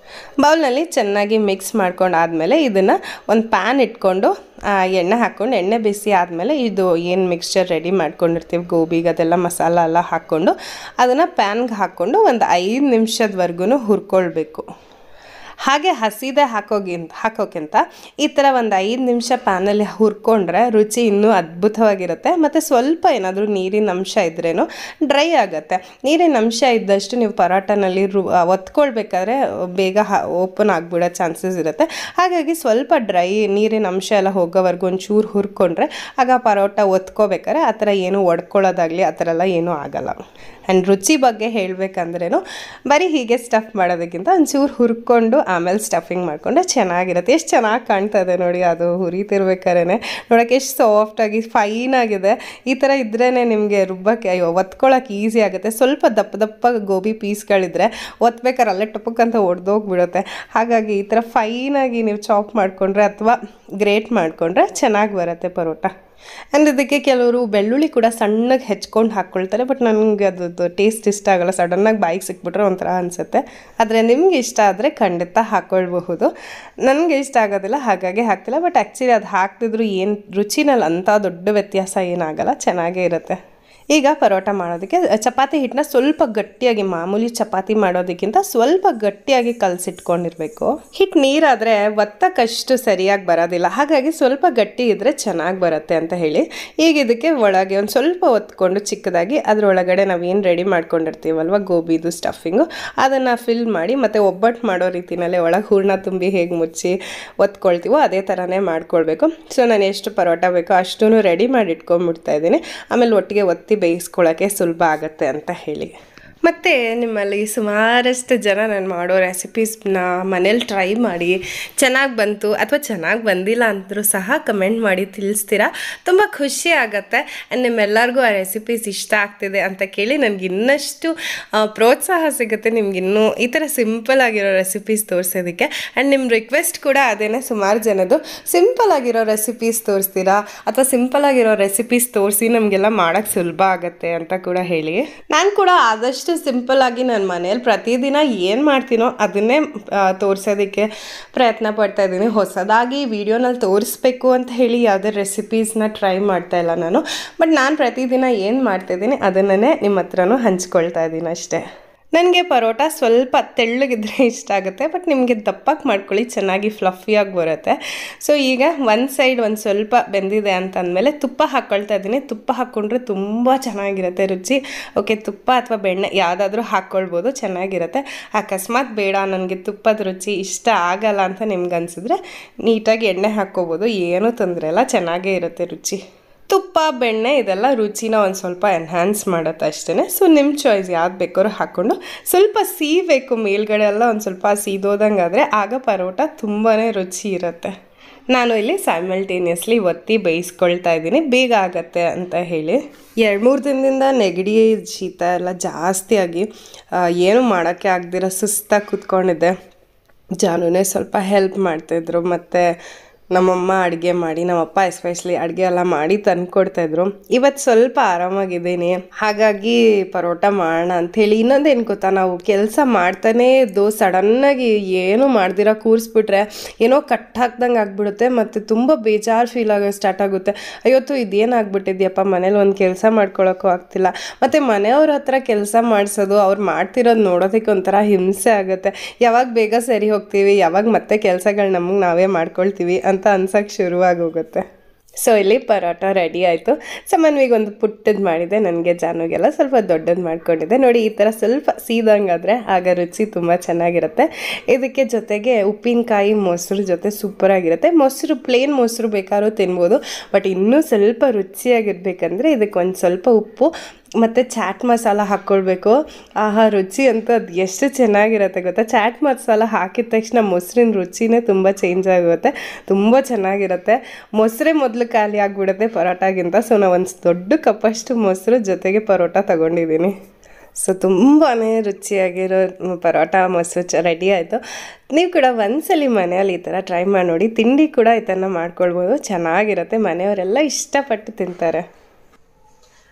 ಬೌಲ್ನಲ್ಲಿ ಚೆನ್ನಾಗಿ ಮಿಕ್ಸ್ ಮಾಡ್ಕೊಂಡಾದಮೇಲೆ ಇದನ್ನು ಒಂದು ಪ್ಯಾನ್ ಇಟ್ಕೊಂಡು ಎಣ್ಣೆ ಹಾಕ್ಕೊಂಡು ಎಣ್ಣೆ ಬಿಸಿ ಆದಮೇಲೆ ಇದು ಏನು ಮಿಕ್ಸ್ಚರ್ ರೆಡಿ ಮಾಡ್ಕೊಂಡಿರ್ತೀವಿ ಗೋಬಿಗೆ ಅದೆಲ್ಲ ಮಸಾಲ ಎಲ್ಲ ಹಾಕ್ಕೊಂಡು ಅದನ್ನು ಪ್ಯಾನ್ಗೆ ಹಾಕ್ಕೊಂಡು ಒಂದು ಐದು ನಿಮಿಷದವರೆಗೂ ಹುರ್ಕೊಳ್ಬೇಕು. ಹಾಗೆ ಹಸಿದೆ ಹಾಕೋಗಿಂತ ಹಾಕೋಕ್ಕಿಂತ ಈ ಥರ ಒಂದು ಐದು ನಿಮಿಷ ಪ್ಯಾನಲ್ಲಿ ಹುರ್ಕೊಂಡ್ರೆ ರುಚಿ ಇನ್ನೂ ಅದ್ಭುತವಾಗಿರುತ್ತೆ. ಮತ್ತು ಸ್ವಲ್ಪ ಏನಾದರೂ ನೀರಿನ ಅಂಶ ಇದ್ರೇನು ಡ್ರೈ ಆಗುತ್ತೆ. ನೀರಿನ ಅಂಶ ಇದ್ದಷ್ಟು ನೀವು ಪರೋಟನಲ್ಲಿ ರು ಒತ್ಕೊಳ್ಬೇಕಾದ್ರೆ ಬೇಗ ಹ ಓಪನ್ ಆಗಿಬಿಡೋ ಚಾನ್ಸಸ್ ಇರುತ್ತೆ. ಹಾಗಾಗಿ ಸ್ವಲ್ಪ ಡ್ರೈ ನೀರಿನ ಅಂಶ ಎಲ್ಲ ಹೋಗೋವರೆಗೂ ಒಂಚೂರು ಹುರ್ಕೊಂಡ್ರೆ ಆಗ ಪರೋಟ ಒತ್ಕೋಬೇಕಾದ್ರೆ ಆ ಥರ ಏನೂ ಒಡ್ಕೊಳ್ಳೋದಾಗಲಿ ಆ ಥರ ಎಲ್ಲ ಏನೂ ಆಗೋಲ್ಲ. ಆ್ಯಂಡ್ ರುಚಿ ಬಗ್ಗೆ ಹೇಳಬೇಕಂದ್ರೇನು ಬರೀ ಹೀಗೆ ಸ್ಟಫ್ ಮಾಡೋದಕ್ಕಿಂತ ಒಂಚೂರು ಹುರ್ಕೊಂಡು ಆಮೇಲೆ ಸ್ಟಫಿಂಗ್ ಮಾಡಿಕೊಂಡ್ರೆ ಚೆನ್ನಾಗಿರುತ್ತೆ. ಎಷ್ಟು ಚೆನ್ನಾಗಿ ಕಾಣ್ತದೆ ನೋಡಿ, ಅದು ಹುರಿತಿರ್ಬೇಕಾದ್ರೆ ನೋಡೋಕ್ಕೆ ಎಷ್ಟು ಸಾಫ್ಟಾಗಿ ಫೈನಾಗಿದೆ. ಈ ಥರ ಇದ್ರೇ ನಿಮಗೆ ರುಬ್ಬಕ್ಕೆ ಅಯ್ಯೋ ಒತ್ಕೊಳ್ಳೋಕೆ ಈಸಿ ಆಗುತ್ತೆ. ಸ್ವಲ್ಪ ದಪ್ಪ ದಪ್ಪ ಗೋಬಿ ಪೀಸ್ಗಳಿದ್ರೆ ಒತ್ಬೇಕಾದ್ರೆ ಅಲ್ಲೇ ಟಪಕ್ಕಂತ ಒಡೆದೋಗ್ಬಿಡುತ್ತೆ. ಹಾಗಾಗಿ ಈ ಥರ ಫೈನಾಗಿ ನೀವು ಚಾಪ್ ಮಾಡಿಕೊಂಡ್ರೆ ಅಥವಾ ಗ್ರೇಟ್ ಮಾಡಿಕೊಂಡ್ರೆ ಚೆನ್ನಾಗಿ ಬರುತ್ತೆ ಪರೋಟ. ಆ್ಯಂಡ್ ಇದಕ್ಕೆ ಕೆಲವರು ಬೆಳ್ಳುಳ್ಳಿ ಕೂಡ ಸಣ್ಣಗೆ ಹೆಚ್ಕೊಂಡು ಹಾಕ್ಕೊಳ್ತಾರೆ. ಬಟ್ ನನಗೆ ಅದು ಟೇಸ್ಟ್ ಇಷ್ಟ ಆಗೋಲ್ಲ. ಸಡನ್ನಾಗಿ ಬಾಯಿಗೆ ಸಿಕ್ಬಿಟ್ರೆ ಒಂಥರ ಅನಿಸುತ್ತೆ. ಆದರೆ ನಿಮ್ಗೆ ಇಷ್ಟ ಆದರೆ ಖಂಡಿತ ಹಾಕ್ಕೊಳ್ಬಹುದು. ನನಗೆ ಇಷ್ಟ ಆಗೋದಿಲ್ಲ, ಹಾಗಾಗಿ ಹಾಕ್ತಿಲ್ಲ. ಬಟ್ ಆ್ಯಕ್ಚುಲಿ ಅದು ಹಾಕ್ತಿದ್ರು ಏನು ರುಚಿನಲ್ಲಿ ಅಂಥ ದೊಡ್ಡ ವ್ಯತ್ಯಾಸ ಏನಾಗಲ್ಲ, ಚೆನ್ನಾಗೇ ಇರುತ್ತೆ. ಈಗ ಪರೋಟ ಮಾಡೋದಕ್ಕೆ ಚಪಾತಿ ಹಿಟ್ಟನ್ನ ಸ್ವಲ್ಪ ಗಟ್ಟಿಯಾಗಿ, ಮಾಮೂಲಿ ಚಪಾತಿ ಮಾಡೋದಕ್ಕಿಂತ ಸ್ವಲ್ಪ ಗಟ್ಟಿಯಾಗಿ ಕಲಸಿಟ್ಕೊಂಡಿರಬೇಕು. ಹಿಟ್ಟು ನೀರಾದರೆ ಒತ್ತಕ್ಕಷ್ಟು ಸರಿಯಾಗಿ ಬರೋದಿಲ್ಲ, ಹಾಗಾಗಿ ಸ್ವಲ್ಪ ಗಟ್ಟಿ ಇದ್ದರೆ ಚೆನ್ನಾಗಿ ಬರುತ್ತೆ ಅಂತ ಹೇಳಿ ಈಗ ಇದಕ್ಕೆ ಒಳಗೆ ಒಂದು ಸ್ವಲ್ಪ ಒತ್ಕೊಂಡು ಚಿಕ್ಕದಾಗಿ ಅದರೊಳಗಡೆ ನಾವೇನು ರೆಡಿ ಮಾಡ್ಕೊಂಡಿರ್ತೀವಲ್ವ ಗೋಬಿದು ಸ್ಟಫಿಂಗು ಅದನ್ನು ಫಿಲ್ ಮಾಡಿ ಮತ್ತು ಒಬ್ಬಟ್ಟು ಮಾಡೋ ರೀತಿಯಲ್ಲೇ ಒಳಗೆ ಹೂರಣ ತುಂಬಿ ಹೇಗೆ ಮುಚ್ಚಿ ಒತ್ಕೊಳ್ತೀವೋ ಅದೇ ಥರನೇ ಮಾಡ್ಕೊಳ್ಬೇಕು. ಸೊ ನಾನು ಎಷ್ಟು ಪರೋಟ ಬೇಕೋ ಅಷ್ಟೂ ರೆಡಿ ಮಾಡಿ ಇಟ್ಕೊಂಡ್ಬಿಡ್ತಾ ಇದ್ದೀನಿ. ಆಮೇಲೆ ಒಟ್ಟಿಗೆ ಒತ್ತಿ ಬೇಯಿಸ್ಕೊಳ್ಳೋಕ್ಕೆ ಸುಲಭ ಆಗುತ್ತೆ ಅಂತ ಹೇಳಿ. ಮತ್ತು ನಿಮ್ಮಲ್ಲಿ ಸುಮಾರಷ್ಟು ಜನ ನಾನು ಮಾಡೋ ರೆಸಿಪೀಸ್ನ ಮನೇಲಿ ಟ್ರೈ ಮಾಡಿ ಚೆನ್ನಾಗಿ ಬಂತು ಅಥವಾ ಚೆನ್ನಾಗಿ ಬಂದಿಲ್ಲ ಅಂದರೂ ಸಹ ಕಮೆಂಟ್ ಮಾಡಿ ತಿಳಿಸ್ತೀರಾ. ತುಂಬ ಖುಷಿ ಆಗುತ್ತೆ. ಆ್ಯಂಡ್ ನಿಮ್ಮೆಲ್ಲರಿಗೂ ಆ ರೆಸಿಪೀಸ್ ಇಷ್ಟ ಆಗ್ತಿದೆ ಅಂತ ಕೇಳಿ ನನಗೆ ಇನ್ನಷ್ಟು ಪ್ರೋತ್ಸಾಹ ಸಿಗುತ್ತೆ ನಿಮಗಿನ್ನೂ ಈ ಥರ ಸಿಂಪಲ್ ಆಗಿರೋ ರೆಸಿಪೀಸ್ ತೋರಿಸೋದಕ್ಕೆ. ಆ್ಯಂಡ್ ನಿಮ್ಮ ರಿಕ್ವೆಸ್ಟ್ ಕೂಡ ಅದೇನೆ, ಸುಮಾರು ಜನದ್ದು ಸಿಂಪಲ್ ಆಗಿರೋ ರೆಸಿಪೀಸ್ ತೋರಿಸ್ತೀರಾ ಅಥವಾ ಸಿಂಪಲ್ ಆಗಿರೋ ರೆಸಿಪೀಸ್ ತೋರಿಸಿ ನಮಗೆಲ್ಲ ಮಾಡೋಕ್ಕೆ ಸುಲಭ ಆಗುತ್ತೆ ಅಂತ ಕೂಡ ಹೇಳಿ. ನಾನು ಕೂಡ ಆದಷ್ಟು ಸಿಂಪಲ್ ಆಗಿ ನನ್ನ ಮನೇಲಿ ಪ್ರತಿದಿನ ಏನು ಮಾಡ್ತೀನೋ ಅದನ್ನೇ ತೋರಿಸೋದಕ್ಕೆ ಪ್ರಯತ್ನ ಪಡ್ತಾ ಇದ್ದೀನಿ. ಹೊಸದಾಗಿ ವಿಡಿಯೋನಲ್ಲಿ ತೋರಿಸ್ಬೇಕು ಅಂತ ಹೇಳಿ ಯಾವುದೇ ರೆಸಿಪೀಸ್ನ ಟ್ರೈ ಮಾಡ್ತಾ ಇಲ್ಲ ನಾನು. ಬಟ್ ನಾನು ಪ್ರತಿದಿನ ಏನು ಮಾಡ್ತಾಯಿದ್ದೀನಿ ಅದನ್ನೇ ನಿಮ್ಮ ಹತ್ರನೂ ಹಂಚ್ಕೊಳ್ತಾ ಇದ್ದೀನಿ ಅಷ್ಟೇ. ನನಗೆ ಪರೋಟ ಸ್ವಲ್ಪ ತೆಳ್ಳಗಿದ್ರೆ ಇಷ್ಟ ಆಗುತ್ತೆ. ಬಟ್ ನಿಮಗೆ ದಪ್ಪಕ್ಕೆ ಮಾಡ್ಕೊಳ್ಳಿ, ಚೆನ್ನಾಗಿ ಫ್ಲಫಿಯಾಗಿ ಬರುತ್ತೆ. ಸೊ ಈಗ ಒಂದು ಸೈಡ್ ಒಂದು ಸ್ವಲ್ಪ ಬೆಂದಿದೆ ಅಂತಂದಮೇಲೆ ತುಪ್ಪ ಹಾಕ್ಕೊಳ್ತಾ ಇದ್ದೀನಿ. ತುಪ್ಪ ಹಾಕ್ಕೊಂಡ್ರೆ ತುಂಬ ಚೆನ್ನಾಗಿರುತ್ತೆ ರುಚಿ. ಓಕೆ, ತುಪ್ಪ ಅಥವಾ ಬೆಣ್ಣೆ ಯಾವುದಾದ್ರೂ ಹಾಕ್ಕೊಳ್ಬೋದು, ಚೆನ್ನಾಗಿರುತ್ತೆ. ಅಕಸ್ಮಾತ್ ಬೇಡ ನನಗೆ ತುಪ್ಪದ ರುಚಿ ಇಷ್ಟ ಆಗಲ್ಲ ಅಂತ ನಿಮ್ಗೆ ಅನಿಸಿದ್ರೆ ನೀಟಾಗಿ ಎಣ್ಣೆ ಹಾಕ್ಕೋಬೋದು, ಏನೂ ತೊಂದರೆ ಇಲ್ಲ, ಚೆನ್ನಾಗೇ ಇರುತ್ತೆ ರುಚಿ. ತುಪ್ಪ ಬೆಣ್ಣೆ ಇದೆಲ್ಲ ರುಚಿನ ಒಂದು ಸ್ವಲ್ಪ ಎನ್ಹ್ಯಾನ್ಸ್ ಮಾಡುತ್ತೆ ಅಷ್ಟೇ. ಸೊ ನಿಮ್ಮ ಚಾಯ್ಸ್ ಯಾವ್ದು ಬೇಕಾದ್ರೂ ಹಾಕ್ಕೊಂಡು ಸ್ವಲ್ಪ ಸೀಬೇಕು ಮೇಲ್ಗಡೆ ಎಲ್ಲ ಒಂದು ಸ್ವಲ್ಪ ಸೀದೋದಂಗೆ ಆದರೆ ಆಗ ಪರೋಟ ತುಂಬಾ ರುಚಿ ಇರುತ್ತೆ. ನಾನು ಇಲ್ಲಿ ಸೈಮಲ್ಟೇನಿಯಸ್ಲಿ ಒತ್ತಿ ಬೇಯಿಸ್ಕೊಳ್ತಾ ಇದ್ದೀನಿ, ಬೇಗ ಆಗತ್ತೆ ಅಂತ ಹೇಳಿ. ಎರಡು ಮೂರು ದಿನದಿಂದ ನೆಗಡಿ ಶೀತ ಎಲ್ಲ ಜಾಸ್ತಿಯಾಗಿ ಏನು ಮಾಡೋಕ್ಕೆ ಆಗದಿರೋ ಸುಸ್ತಾಗಿ ಕೂತ್ಕೊಂಡಿದ್ದೆ. ಜಾನುನೇ ಸ್ವಲ್ಪ ಹೆಲ್ಪ್ ಮಾಡ್ತಾಯಿದ್ರು. ಮತ್ತು ನಮ್ಮಮ್ಮ ಅಡುಗೆ ಮಾಡಿ, ನಮ್ಮಪ್ಪ ಎಸ್ಪೆಷಲಿ ಅಡುಗೆ ಎಲ್ಲ ಮಾಡಿ ತಂದುಕೊಡ್ತಾಯಿದ್ರು. ಇವತ್ತು ಸ್ವಲ್ಪ ಆರಾಮಾಗಿದ್ದೀನಿ, ಹಾಗಾಗಿ ಪರೋಟ ಮಾಡೋಣ ಅಂಥೇಳಿ. ಇನ್ನೊಂದೇನು ಗೊತ್ತಾ, ನಾವು ಕೆಲಸ ಮಾಡ್ತಾನೇ ಇದ್ದು ಸಡನ್ನಾಗಿ ಏನೂ ಮಾಡ್ದಿರ ಕೂರಿಸ್ಬಿಟ್ರೆ ಏನೋ ಕಟ್ ಹಾಕ್ದಂಗೆ ಆಗಿಬಿಡುತ್ತೆ. ಮತ್ತು ತುಂಬ ಬೇಜಾರು ಫೀಲ್ ಆಗೋ ಸ್ಟಾರ್ಟ್ ಆಗುತ್ತೆ. ಅಯ್ಯೋತ್ತು ಇದೇನಾಗ್ಬಿಟ್ಟಿದ್ಯಪ್ಪ, ಮನೇಲಿ ಒಂದು ಕೆಲಸ ಮಾಡ್ಕೊಳ್ಳೋಕ್ಕೂ ಆಗ್ತಿಲ್ಲ. ಮತ್ತು ಮನೆಯವ್ರ ಹತ್ರ ಕೆಲಸ ಮಾಡಿಸೋದು, ಅವ್ರು ಮಾಡ್ತಿರೋದು ನೋಡೋದಕ್ಕೆ ಒಂಥರ ಹಿಂಸೆ ಆಗುತ್ತೆ. ಯಾವಾಗ ಬೇಗ ಸರಿ ಹೋಗ್ತೀವಿ, ಯಾವಾಗ ಮತ್ತೆ ಕೆಲಸಗಳು ನಮಗೆ ನಾವೇ ಮಾಡ್ಕೊಳ್ತೀವಿ ಅಂತ ಅನ್ಸಕ್ಕೆ ಶುರುವಾಗೋಗುತ್ತೆ. ಸೊ ಇಲ್ಲಿ ಪರೋಟ ರೆಡಿ ಆಯಿತು. ಸಾಮಾನ್ಯವಾಗಿ ಒಂದು ಪುಟ್ಟದ್ದು ಮಾಡಿದೆ, ನನಗೆ ಜಾನುಗೆಲ್ಲ ಸ್ವಲ್ಪ ದೊಡ್ಡದು ಮಾಡ್ಕೊಂಡಿದ್ದೆ. ನೋಡಿ ಈ ಥರ ಸ್ವಲ್ಪ ಸೀದಂಗಾದರೆ ಆಗ ರುಚಿ ತುಂಬ ಚೆನ್ನಾಗಿರುತ್ತೆ. ಇದಕ್ಕೆ ಜೊತೆಗೆ ಉಪ್ಪಿನಕಾಯಿ ಮೊಸರು ಜೊತೆ ಸೂಪರಾಗಿರುತ್ತೆ. ಮೊಸರು ಪ್ಲೇನ್ ಮೊಸರು ಬೇಕಾದ್ರೂ ತಿನ್ಬೋದು. ಬಟ್ ಇನ್ನೂ ಸ್ವಲ್ಪ ರುಚಿಯಾಗಿರ್ಬೇಕಂದ್ರೆ ಇದಕ್ಕೆ ಒಂದು ಸ್ವಲ್ಪ ಉಪ್ಪು ಮತ್ತು ಚಾಟ್ ಮಸಾಲ ಹಾಕ್ಕೊಳ್ಬೇಕು. ಆಹಾ, ರುಚಿ ಅಂತೂ ಅದು ಎಷ್ಟು ಚೆನ್ನಾಗಿರುತ್ತೆ ಗೊತ್ತಾ. ಚಾಟ್ ಮಸಾಲ ಹಾಕಿದ ತಕ್ಷಣ ಮೊಸರಿನ ರುಚಿನೇ ತುಂಬ ಚೇಂಜ್ ಆಗುತ್ತೆ, ತುಂಬ ಚೆನ್ನಾಗಿರುತ್ತೆ. ಮೊಸರೇ ಮೊದಲು ಖಾಲಿ ಆಗಿಬಿಡುತ್ತೆ ಪರೋಟಾಗಿಂತ. ಸೊ ನಾವು ಒಂದು ದೊಡ್ಡ ಕಪ್ಪಷ್ಟು ಮೊಸರು ಜೊತೆಗೆ ಪರೋಟ ತೊಗೊಂಡಿದ್ದೀನಿ. ಸೊ ತುಂಬಾ ರುಚಿಯಾಗಿರೋ ಪರೋಟ ಮೊಸರು ಚ ರೆಡಿ ಆಯಿತು. ನೀವು ಕೂಡ ಒಂದ್ಸಲಿ ಮನೆಯಲ್ಲಿ ಈ ಥರ ಟ್ರೈ ಮಾಡಿ ನೋಡಿ. ತಿಂಡಿ ಕೂಡ ಈ ಥರ ಮಾಡ್ಕೊಳ್ಬೋದು, ಚೆನ್ನಾಗಿರುತ್ತೆ. ಮನೆಯವರೆಲ್ಲ ಇಷ್ಟಪಟ್ಟು ತಿಂತಾರೆ.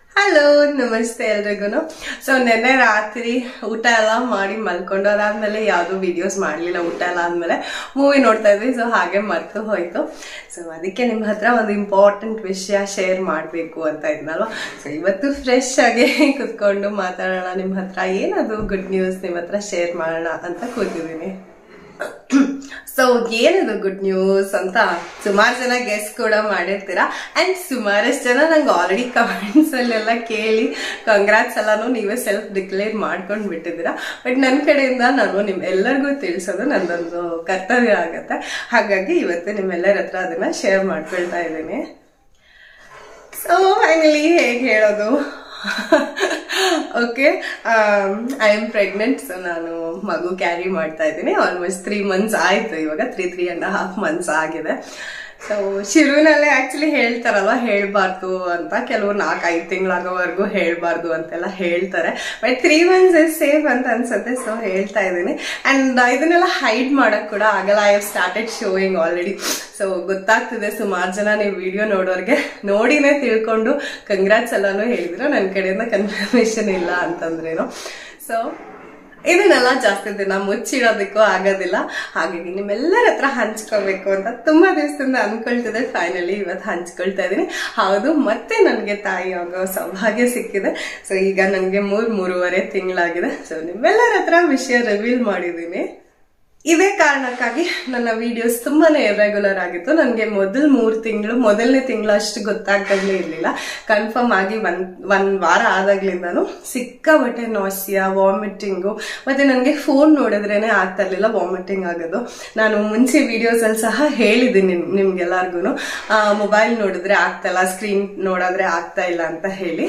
ಹಲೋ ನಮಸ್ತೆ ಎಲ್ರಿಗೂ. ಸೊ ನೆನ್ನೆ ರಾತ್ರಿ ಊಟ ಎಲ್ಲ ಮಾಡಿ ಮಲ್ಕೊಂಡು ಅದಾದ್ಮೇಲೆ ಯಾವ್ದು ವಿಡಿಯೋಸ್ ಮಾಡ್ಲಿಲ್ಲ. ಊಟ ಎಲ್ಲ ಆದ್ಮೇಲೆ ಮೂವಿ ನೋಡ್ತಾ ಇದ್ವಿ. ಸೊ ಹಾಗೆ ಮರ್ತು ಹೋಯ್ತು. ಸೊ ಅದಕ್ಕೆ ನಿಮ್ಮ ಹತ್ರ ಒಂದು ಇಂಪಾರ್ಟೆಂಟ್ ವಿಷಯ ಶೇರ್ ಮಾಡಬೇಕು ಅಂತ ಇದ್ನಲ್ವ. ಸೊ ಇವತ್ತು ಫ್ರೆಶ್ ಆಗಿ ಕುತ್ಕೊಂಡು ಮಾತಾಡೋಣ ನಿಮ್ಮ ಹತ್ರ. ಏನದು ಗುಡ್ ನ್ಯೂಸ್ ನಿಮ್ಮ ಹತ್ರ ಶೇರ್ ಮಾಡೋಣ ಅಂತ ಕೂತಿದ್ದೀನಿ. ಸೊ ಏನದು ಗುಡ್ ನ್ಯೂಸ್ ಅಂತ ಸುಮಾರು ಜನ ಗೆಸ್ ಕೂಡ ಮಾಡಿರ್ತೀರಾ. ಅಂಡ್ ಸುಮಾರಷ್ಟು ಜನ ನಂಗೆ ಆಲ್ರೆಡಿ ಕಮೆಂಟ್ಸ್ ಅಲ್ಲೆಲ್ಲ ಕೇಳಿ ಕಂಗ್ರಾಟ್ಸ್ ಎಲ್ಲಾನು ನೀವೇ ಸೆಲ್ಫ್ ಡಿಕ್ಲೇರ್ ಮಾಡ್ಕೊಂಡು ಬಿಟ್ಟಿದ್ದೀರಾ. ಬಟ್ ನನ್ನ ಕಡೆಯಿಂದ ನಾನು ನಿಮ್ ಎಲ್ಲರಿಗೂ ತಿಳಿಸೋದು ನಂದೊಂದು ಕರ್ತವ್ಯ ಆಗತ್ತೆ. ಹಾಗಾಗಿ ಇವತ್ತು ನಿಮ್ಮೆಲ್ಲರ ಹತ್ರ ಅದನ್ನ ಶೇರ್ ಮಾಡ್ಕೊಳ್ತಾ ಇದ್ದೀನಿ. ಸೊ ಫೈನಲಿ ಹೇಗೆ ಹೇಳೋದು, okay, I am pregnant. So ನಾನು ಮಗು ಕ್ಯಾರಿ ಮಾಡ್ತಾ ಇದ್ದೀನಿ. ಆಲ್ಮೋಸ್ಟ್ ತ್ರೀ ಮಂತ್ಸ್ ಆಯ್ತು. ಇವಾಗ three three and half months ಆಗಿದೆ. ಸೊ ಶಿರುವಿನಲ್ಲೇ ಆಕ್ಚುಲಿ ಹೇಳ್ತಾರಲ್ವ ಹೇಳ್ಬಾರ್ದು ಅಂತ, ಕೆಲವರು ನಾಲ್ಕು ಐದು ತಿಂಗಳಾಗೋವರೆಗೂ ಹೇಳ್ಬಾರ್ದು ಅಂತೆಲ್ಲ ಹೇಳ್ತಾರೆ. But three months is safe ಅಂತ ಅನ್ಸುತ್ತೆ. ಸೊ ಹೇಳ್ತಾ ಇದ್ದೀನಿ. ಅಂಡ್ ಇದನ್ನೆಲ್ಲ ಹೈಡ್ ಮಾಡಕ್ ಕೂಡ ಆಗಲ್ಲ. I have started showing already. So ಗೊತ್ತಾಗ್ತಿದೆ ಸುಮಾರು ಜನ ನೀವು ವಿಡಿಯೋ ನೋಡೋರ್ಗೆ ನೋಡಿನೇ ತಿಳ್ಕೊಂಡು ಕಂಗ್ರಾಟ್ಸ್ ಎಲ್ಲಾನು ಹೇಳಿದ್ರು. ನನ್ನ ಕಡೆಯಿಂದ ಕನ್ಫರ್ಮೇಶನ್ ಇಲ್ಲ ಅಂತಂದ್ರೇನು. ಸೊ ಇದನ್ನೆಲ್ಲ ಜಾಸ್ತಿ ದಿನ ಮುಚ್ಚಿಡೋದಕ್ಕೂ ಆಗೋದಿಲ್ಲ. ಹಾಗಾಗಿ ನಿಮ್ಮೆಲ್ಲರ ಹತ್ರ ಹಂಚ್ಕೋಬೇಕು ಅಂತ ತುಂಬಾ ದಿವಸದಿಂದ ಅನ್ಕೊಳ್ತಿದ್ದೆ. ಫೈನಲಿ ಇವತ್ತು ಹಂಚ್ಕೊಳ್ತಾ ಇದೀನಿ. ಹೌದು, ಮತ್ತೆ ನನಗೆ ತಾಯಿ ಆಗೋ ಸೌಭಾಗ್ಯ ಸಿಕ್ಕಿದೆ. ಸೊ ಈಗ ನನಗೆ ಮೂರ್ ಮೂರುವರೆ ತಿಂಗಳಾಗಿದೆ. ಸೊ ನಿಮ್ಮೆಲ್ಲರ ಹತ್ರ ವಿಷಯ ರಿವೀಲ್ ಮಾಡಿದೀನಿ. ಇದೇ ಕಾರಣಕ್ಕಾಗಿ ನನ್ನ ವಿಡಿಯೋಸ್ ತುಂಬಾನೇ ಇರ್ರೆಗ್ಯುಲರ್ ಆಗಿತ್ತು. ನನಗೆ ಮೊದಲ್ ಮೂರ್ ತಿಂಗಳು ಮೊದಲನೇ ತಿಂಗಳು ಅಷ್ಟು ಗೊತ್ತಾಗ್ದಾಗ್ಲೇ ಇರ್ಲಿಲ್ಲ. ಕನ್ಫರ್ಮ್ ಆಗಿ ಒಂದ್ ಒಂದ್ ವಾರ ಆದಾಗ್ಲಿಂದಾನು ಸಿಕ್ಕಾಬಟ್ಟೆ ನಾಸಿಯಾ, ವಾಮಿಟಿಂಗು, ಮತ್ತೆ ನನಗೆ ಫೋನ್ ನೋಡಿದ್ರೇನೆ ಆಗ್ತಾ ಇರ್ಲಿಲ್ಲ ವಾಮಿಟಿಂಗ್ ಆಗೋದು. ನಾನು ಮುಂಚೆ ವಿಡಿಯೋಸ್ ಅಲ್ಲಿ ಸಹ ಹೇಳಿದ್ದೀನಿ ನಿಮ್ಗೆಲ್ಲಾರ್ಗು, ಮೊಬೈಲ್ ನೋಡಿದ್ರೆ ಆಗ್ತಾ ಇಲ್ಲ, ಸ್ಕ್ರೀನ್ ನೋಡಿದ್ರೆ ಆಗ್ತಾ ಇಲ್ಲ ಅಂತ ಹೇಳಿ.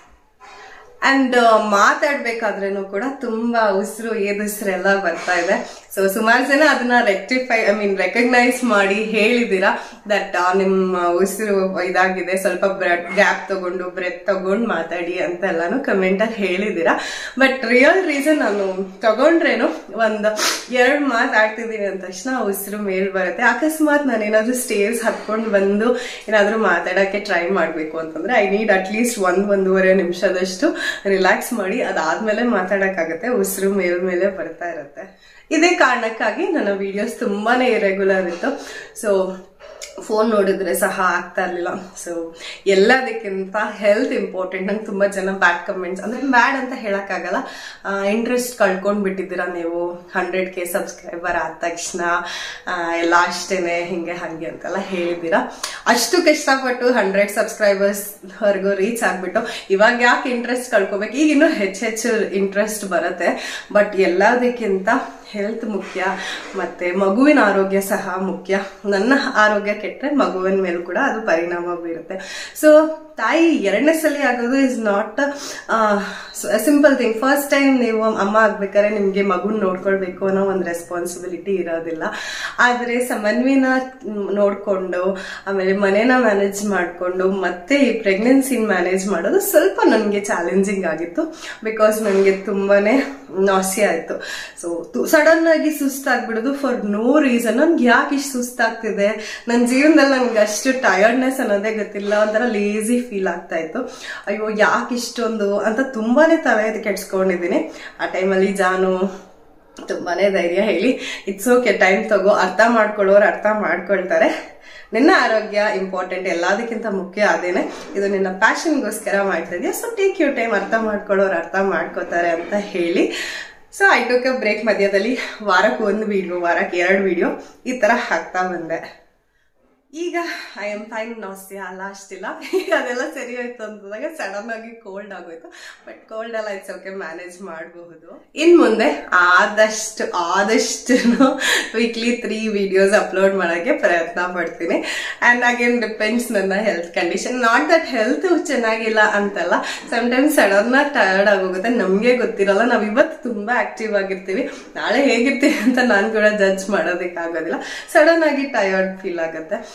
ಅಂಡ್ ಮಾತಾಡ್ಬೇಕಾದ್ರೇನು ಕೂಡ ತುಂಬಾ ಉಸಿರು ಏದುಸಿರೆಲ್ಲ ಬರ್ತಾ ಇದೆ. ಸೊ ಸುಮಾರು ಜನ ಅದನ್ನ ರೆಕ್ಟಿಫೈ ಐ ಮೀನ್ ರೆಕಗ್ನೈಸ್ ಮಾಡಿ ಹೇಳಿದೀರಾ ದಟ್ ನಿಮ್ಮ ಉಸಿರು ಇದಾಗಿದೆ, ಸ್ವಲ್ಪ ಬ್ರೆಡ್ ಗ್ಯಾಪ್ ತಗೊಂಡು ಬ್ರೆತ್ ತಗೊಂಡು ಮಾತಾಡಿ ಅಂತ ಎಲ್ಲಾನು ಕಮೆಂಟ್ ಅಲ್ಲಿ ಹೇಳಿದೀರಾ. ಬಟ್ ರಿಯಲ್ ರೀಸನ್ ನಾನು ತಗೊಂಡ್ರೇನು ಒಂದ್ ಎರಡ್ ಮಾತಾಡ್ತಿದ್ದೀನಿ ಅಂದ ತಕ್ಷಣ ಉಸಿರು ಮೇಲ್ ಬರುತ್ತೆ. ಅಕಸ್ಮಾತ್ ನಾನು ಏನಾದ್ರು ಸ್ಟೇಜ್ ಹತ್ಕೊಂಡು ಬಂದು ಏನಾದ್ರು ಮಾತಾಡಕ್ಕೆ ಟ್ರೈ ಮಾಡ್ಬೇಕು ಅಂತಂದ್ರೆ ಐ ನೀಡ್ ಅಟ್ ಲೀಸ್ಟ್ ಒಂದ್ ಒಂದೂವರೆ ನಿಮಿಷದಷ್ಟು ರಿಲ್ಯಾಕ್ಸ್ ಮಾಡಿ ಅದಾದ್ಮೇಲೆ ಮಾತಾಡಕ್ಕಾಗತ್ತೆ. ಉಸಿರು ಮೇಲ್ ಮೇಲೆ ಬರ್ತಾ ಇರತ್ತೆ. ಇದೇ ಕಾರಣಕ್ಕಾಗಿ ನನ್ನ ವಿಡಿಯೋಸ್ ತುಂಬಾನೇ ಇರೆಗ್ಯುಲರ್ ಇತ್ತು. ಸೊ ಫೋನ್ ನೋಡಿದ್ರೆ ಸಹ ಆಗ್ತಾ ಇರ್ಲಿಲ್ಲ. ಸೊ ಎಲ್ಲದಕ್ಕಿಂತ ಹೆಲ್ತ್ ಇಂಪಾರ್ಟೆಂಟ್. ನಂಗೆ ತುಂಬಾ ಜನ ಬ್ಯಾಡ್ ಕಮೆಂಟ್ಸ್, ಅಂದ್ರೆ ಬ್ಯಾಡ್ ಅಂತ ಹೇಳಕ್ ಆಗಲ್ಲ, ಇಂಟ್ರೆಸ್ಟ್ ಕಳ್ಕೊಂಡ್ ಬಿಟ್ಟಿದ್ದೀರಾ ನೀವು ಹಂಡ್ರೆಡ್ ಕೆ ಸಬ್ಸ್ಕ್ರೈಬರ್ ಆದ ತಕ್ಷಣ ಎಲ್ಲ ಅಷ್ಟೇನೆ ಹಿಂಗೆ ಹಂಗೆ ಅಂತೆಲ್ಲ ಹೇಳಿದ್ದೀರಾ. ಅಷ್ಟು ಕಷ್ಟಪಟ್ಟು ಹಂಡ್ರೆಡ್ ಸಬ್ಸ್ಕ್ರೈಬರ್ಸ್ ವರೆಗೂ ರೀಚ್ ಆಗ್ಬಿಟ್ಟು ಇವಾಗ ಯಾಕೆ ಇಂಟ್ರೆಸ್ಟ್ ಕಳ್ಕೊಬೇಕು, ಈಗ ಇನ್ನೂ ಹೆಚ್ಚು ಹೆಚ್ಚು ಇಂಟ್ರೆಸ್ಟ್ ಬರುತ್ತೆ. ಬಟ್ ಎಲ್ಲದಕ್ಕಿಂತ ಹೆಲ್ತ್ ಮುಖ್ಯ, ಮತ್ತೆ ಮಗುವಿನ ಆರೋಗ್ಯ ಸಹ ಮುಖ್ಯ. ನನ್ನ ಆರೋಗ್ಯ ಕೆಟ್ಟರೆ ಮಗುವಿನ ಮೇಲೂ ಕೂಡ ಅದು ಪರಿಣಾಮ ಬೀರುತ್ತೆ. ಸೊ ತಾಯಿ ಎರಡನೇ ಸಲ ಆಗೋದು is not simple thing. First time ನೀವು ಅಮ್ಮ ಆಗ್ಬೇಕಾದ್ರೆ ನಿಮ್ಗೆ ಮಗುನ್ ನೋಡ್ಕೊಳ್ಬೇಕು ಅನ್ನೋ ಒಂದು ರೆಸ್ಪಾನ್ಸಿಬಿಲಿಟಿ ಇರೋದಿಲ್ಲ. ಆದ್ರೆ ಸಮನ್ವಿನ ನೋಡ್ಕೊಂಡು ಆಮೇಲೆ ಮನೇನ ಮ್ಯಾನೇಜ್ ಮಾಡ್ಕೊಂಡು ಮತ್ತೆ ಈ ಪ್ರೆಗ್ನೆನ್ಸಿನ ಮ್ಯಾನೇಜ್ ಮಾಡೋದು ಸ್ವಲ್ಪ ನನಗೆ ಚಾಲೆಂಜಿಂಗ್ ಆಗಿತ್ತು. ಬಿಕಾಸ್ ನನಗೆ ತುಂಬಾನೇ ನಾಸಿಯಾ ಆಯ್ತು. ಸೊ ಸಡನ್ ಆಗಿ ಸುಸ್ತಾಗ್ಬಿಡೋದು ಫಾರ್ ನೋ ರೀಸನ್. ನನ್ಗೆ ಯಾಕೆ ಇಷ್ಟು ಸುಸ್ತಾಗ್ತಿದೆ, ನನ್ನ ಜೀವನದಲ್ಲಿ ನನ್ಗೆ ಅಷ್ಟು ಟಯರ್ಡ್ನೆಸ್ ಅನ್ನೋದೇ ಗೊತ್ತಿಲ್ಲ, ಒಂಥರ ಲೇಜಿ ಫೀಲ್ ಆಗ್ತಾ ಇತ್ತು. ಅಯ್ಯೋ ಯಾಕೆ ಇಷ್ಟೊಂದು ಅಂತ ತುಂಬಾನೇ ತಲೆ ಕೆಡ್ಸ್ಕೊಂಡಿದ್ದೀನಿ. ಆ ಟೈಮಲ್ಲಿ ಜಾನು ತುಂಬಾನೇ ಧೈರ್ಯ ಹೇಳಿ ಇಟ್ಸ್ ಓಕೆ, ಟೈಮ್ ತಗೋ, ಅರ್ಥ ಮಾಡ್ಕೊಳ್ಳೋರು ಅರ್ಥ ಮಾಡ್ಕೊಳ್ತಾರೆ, ನಿನ್ನ ಆರೋಗ್ಯ ಇಂಪಾರ್ಟೆಂಟ್, ಎಲ್ಲದಕ್ಕಿಂತ ಮುಖ್ಯ ಅದೇನೆ, ಇದು ನಿನ್ನ ಪ್ಯಾಷನ್ಗೋಸ್ಕರ ಮಾಡ್ತಾ ಇದೆಯಾ, ಸೊ ಟೇಕ್ ಯು ಟೈಮ್, ಅರ್ಥ ಮಾಡ್ಕೊಳ್ಳೋರು ಅರ್ಥ ಮಾಡ್ಕೋತಾರೆ ಅಂತ ಹೇಳಿ. So I took a break. ಮಧ್ಯದಲ್ಲಿ ವಾರಕ್ಕೆ ಒಂದು ವಿಡಿಯೋ, ವಾರಕ್ಕೆ ಎರಡು ವಿಡಿಯೋ ಈ ತರ ಹಾಕ್ತಾ ಬಂದೆ. ಈಗ ಐ ಎಮ್ ಫೈನ್, ನಾಸಿಯಾ ಅಲ್ಲ ಅಷ್ಟಿಲ್ಲ. ಈಗ ಅದೆಲ್ಲ ಸರಿ ಹೋಯ್ತು ಅಂತಂದಾಗ ಸಡನ್ ಆಗಿ ಕೋಲ್ಡ್ ಆಗೋಯ್ತು. ಬಟ್ ಕೋಲ್ಡ್ ಎಲ್ಲ ಇಟ್ಸ್ ಓಕೆ, ಮ್ಯಾನೇಜ್ ಮಾಡಬಹುದು. ಇನ್ ಮುಂದೆ ಆದಷ್ಟು ಆದಷ್ಟು ವೀಕ್ಲಿ ತ್ರೀ ವಿಡಿಯೋಸ್ ಅಪ್ಲೋಡ್ ಮಾಡೋಕ್ಕೆ ಪ್ರಯತ್ನ ಪಡ್ತೀನಿ. ಅಂಡ್ ಅಗೇನ್ ಡಿಪೆಂಡ್ಸ್ ನನ್ನ health condition. Not that health ಚೆನ್ನಾಗಿಲ್ಲ ಅಂತಲ್ಲ, ಸಮ್ಟೈಮ್ಸ್ ಸಡನ್ ಆಗಿ ಟಯರ್ಡ್ ಆಗೋಗುತ್ತೆ, ನಮ್ಗೆ ಗೊತ್ತಿರಲ್ಲ. ನಾವ್ ಇವತ್ತು ತುಂಬಾ ಆಕ್ಟಿವ್ ಆಗಿರ್ತೀವಿ, ನಾಳೆ ಹೇಗಿರ್ತೀವಿ ಅಂತ ನಾನು ಕೂಡ ಜಡ್ಜ್ ಮಾಡೋದಕ್ಕೆ ಆಗೋದಿಲ್ಲ. ಸಡನ್ ಆಗಿ ಟಯರ್ಡ್ ಫೀಲ್ ಆಗುತ್ತೆ.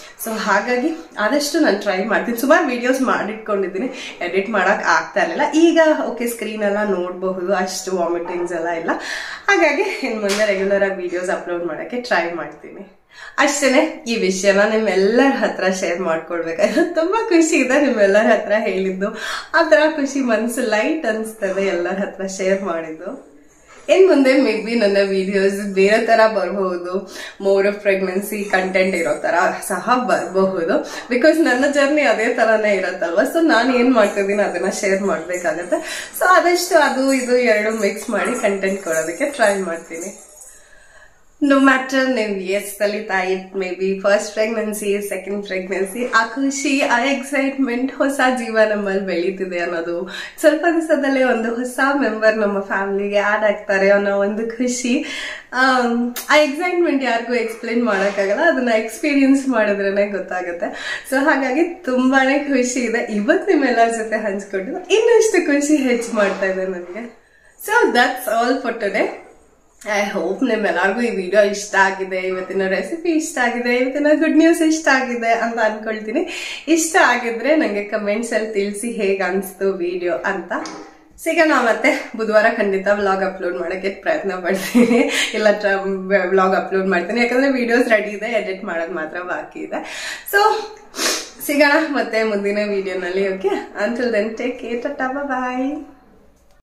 ಸೊ ಹಾಗಾಗಿ ಆದಷ್ಟು ನಾನು ಟ್ರೈ ಮಾಡ್ತೀನಿ. ಸುಮಾರು ವಿಡಿಯೋಸ್ ಮಾಡಿಟ್ಕೊಂಡಿದ್ದೀನಿ, ಎಡಿಟ್ ಮಾಡಕ್ ಆಗ್ತಾ ಇರಲಿಲ್ಲ. ಈಗ ಓಕೆ ಸ್ಕ್ರೀನ್ ಎಲ್ಲ ನೋಡಬಹುದು, ಅಷ್ಟು ವಾಮಿಟಿಂಗ್ಸ್ ಎಲ್ಲ ಇಲ್ಲ. ಹಾಗಾಗಿ ಇನ್ನು ಮುಂದೆ ರೆಗ್ಯುಲರ್ ಆಗಿ ವಿಡಿಯೋಸ್ ಅಪ್ಲೋಡ್ ಮಾಡೋಕ್ಕೆ ಟ್ರೈ ಮಾಡ್ತೀನಿ. ಅಷ್ಟೇನೆ, ಈ ವಿಷಯನ ನಿಮ್ಮೆಲ್ಲರ ಹತ್ರ ಶೇರ್ ಮಾಡ್ಕೊಳ್ಬೇಕಾದ್ರೆ ತುಂಬಾ ಖುಷಿ ಇದೆ ನಿಮ್ಮೆಲ್ಲರ ಹತ್ರ ಹೇಳಿದ್ದು. ಆ ತರ ಖುಷಿ, ಮನಸ್ಸು ಲೈಟ್ ಅನ್ಸ್ತದೆ ಎಲ್ಲರ ಹತ್ರ ಶೇರ್ ಮಾಡಿದ್ದು. ಇನ್ ಮುಂದೆ ಮೇ ಬಿ ನನ್ನ ವಿಡಿಯೋಸ್ ಬೇರೆ ತರ ಬರಬಹುದು, ಮೋರ್ ಪ್ರೆಗ್ನೆನ್ಸಿ ಕಂಟೆಂಟ್ ಇರೋ ತರ ಸಹ ಬರಬಹುದು. ಬಿಕಾಸ್ ನನ್ನ ಜರ್ನಿ ಅದೇ ತರಾನೇ ಇರತ್ತಲ್ವ. ಸೊ ನಾನು ಏನ್ ಮಾಡ್ತಿದ್ದೀನಿ ಅದನ್ನ ಶೇರ್ ಮಾಡ್ಬೇಕಾಗತ್ತೆ. ಸೊ ಆದಷ್ಟು ಅದು ಇದು ಎರಡು ಮಿಕ್ಸ್ ಮಾಡಿ ಕಂಟೆಂಟ್ ಕೊಡೋದಕ್ಕೆ ಟ್ರೈ ಮಾಡ್ತೀನಿ. ನೋ ಮ್ಯಾಟರ್ ನೀವು ಎಸ್ ಕಲಿತಾ, it may be first pregnancy, second pregnancy, ಆ ಖುಷಿ, ಆ ಎಕ್ಸೈಟ್ಮೆಂಟ್, ಹೊಸ ಜೀವ ನಮ್ಮಲ್ಲಿ ಬೆಳೀತಿದೆ ಅನ್ನೋದು, ಸ್ವಲ್ಪ ದಿವಸದಲ್ಲೇ ಒಂದು ಹೊಸ ಮೆಂಬರ್ ನಮ್ಮ ಫ್ಯಾಮಿಲಿಗೆ ಆಡ್ ಆಗ್ತಾರೆ ಅನ್ನೋ ಒಂದು ಖುಷಿ, ಆ ಎಕ್ಸೈಟ್ಮೆಂಟ್ ಯಾರಿಗೂ ಎಕ್ಸ್ಪ್ಲೇನ್ ಮಾಡೋಕ್ಕಾಗಲ್ಲ, ಅದನ್ನ ಎಕ್ಸ್ಪೀರಿಯನ್ಸ್ ಮಾಡಿದ್ರೇನೆ ಗೊತ್ತಾಗುತ್ತೆ. ಸೊ ಹಾಗಾಗಿ ತುಂಬಾನೇ ಖುಷಿ ಇದೆ. ಇವತ್ತು ನಿಮ್ಮೆಲ್ಲರ ಜೊತೆ ಹಂಚ್ಕೊಂಡಿದ್ದು ಇನ್ನಷ್ಟು ಖುಷಿ ಹೆಚ್ಚು ಮಾಡ್ತಾ ಇದೆ ನನಗೆ. So that's all for today. I hope ನಿಮ್ಮೆಲ್ಲರಿಗೂ ಈ ವಿಡಿಯೋ ಇಷ್ಟ ಆಗಿದೆ, ಇವತ್ತಿನ ರೆಸಿಪಿ ಇಷ್ಟ ಆಗಿದೆ, ಇವತ್ತಿನ ಗುಡ್ ನ್ಯೂಸ್ ಇಷ್ಟ ಆಗಿದೆ ಅಂತ ಅನ್ಕೊಳ್ತೀನಿ. ಇಷ್ಟ ಆಗಿದ್ರೆ ನಂಗೆ ಕಮೆಂಟ್ಸ್ ಅಲ್ಲಿ ತಿಳಿಸಿ ಹೇಗೆ ಅನ್ಸ್ತು ವಿಡಿಯೋ ಅಂತ. ಸಿಗೋಣ ಮತ್ತೆ ಬುಧವಾರ ಖಂಡಿತ ವ್ಲಾಗ್ ಅಪ್ಲೋಡ್ ಮಾಡೋಕ್ಕೆ ಪ್ರಯತ್ನ ಪಡ್ತೀನಿ, ಇಲ್ಲ ವ್ಲಾಗ್ ಅಪ್ಲೋಡ್ ಮಾಡ್ತೀನಿ. ಯಾಕಂದ್ರೆ ವಿಡಿಯೋಸ್ ರೆಡಿ ಇದೆ, ಎಡಿಟ್ ಮಾಡೋದು ಮಾತ್ರ ಬಾಕಿ ಇದೆ. ಸೊ ಸಿಗೋಣ ಮತ್ತೆ ಮುಂದಿನ ವಿಡಿಯೋನಲ್ಲಿ. Okay, until then take care, tata, ಬಾಯ್.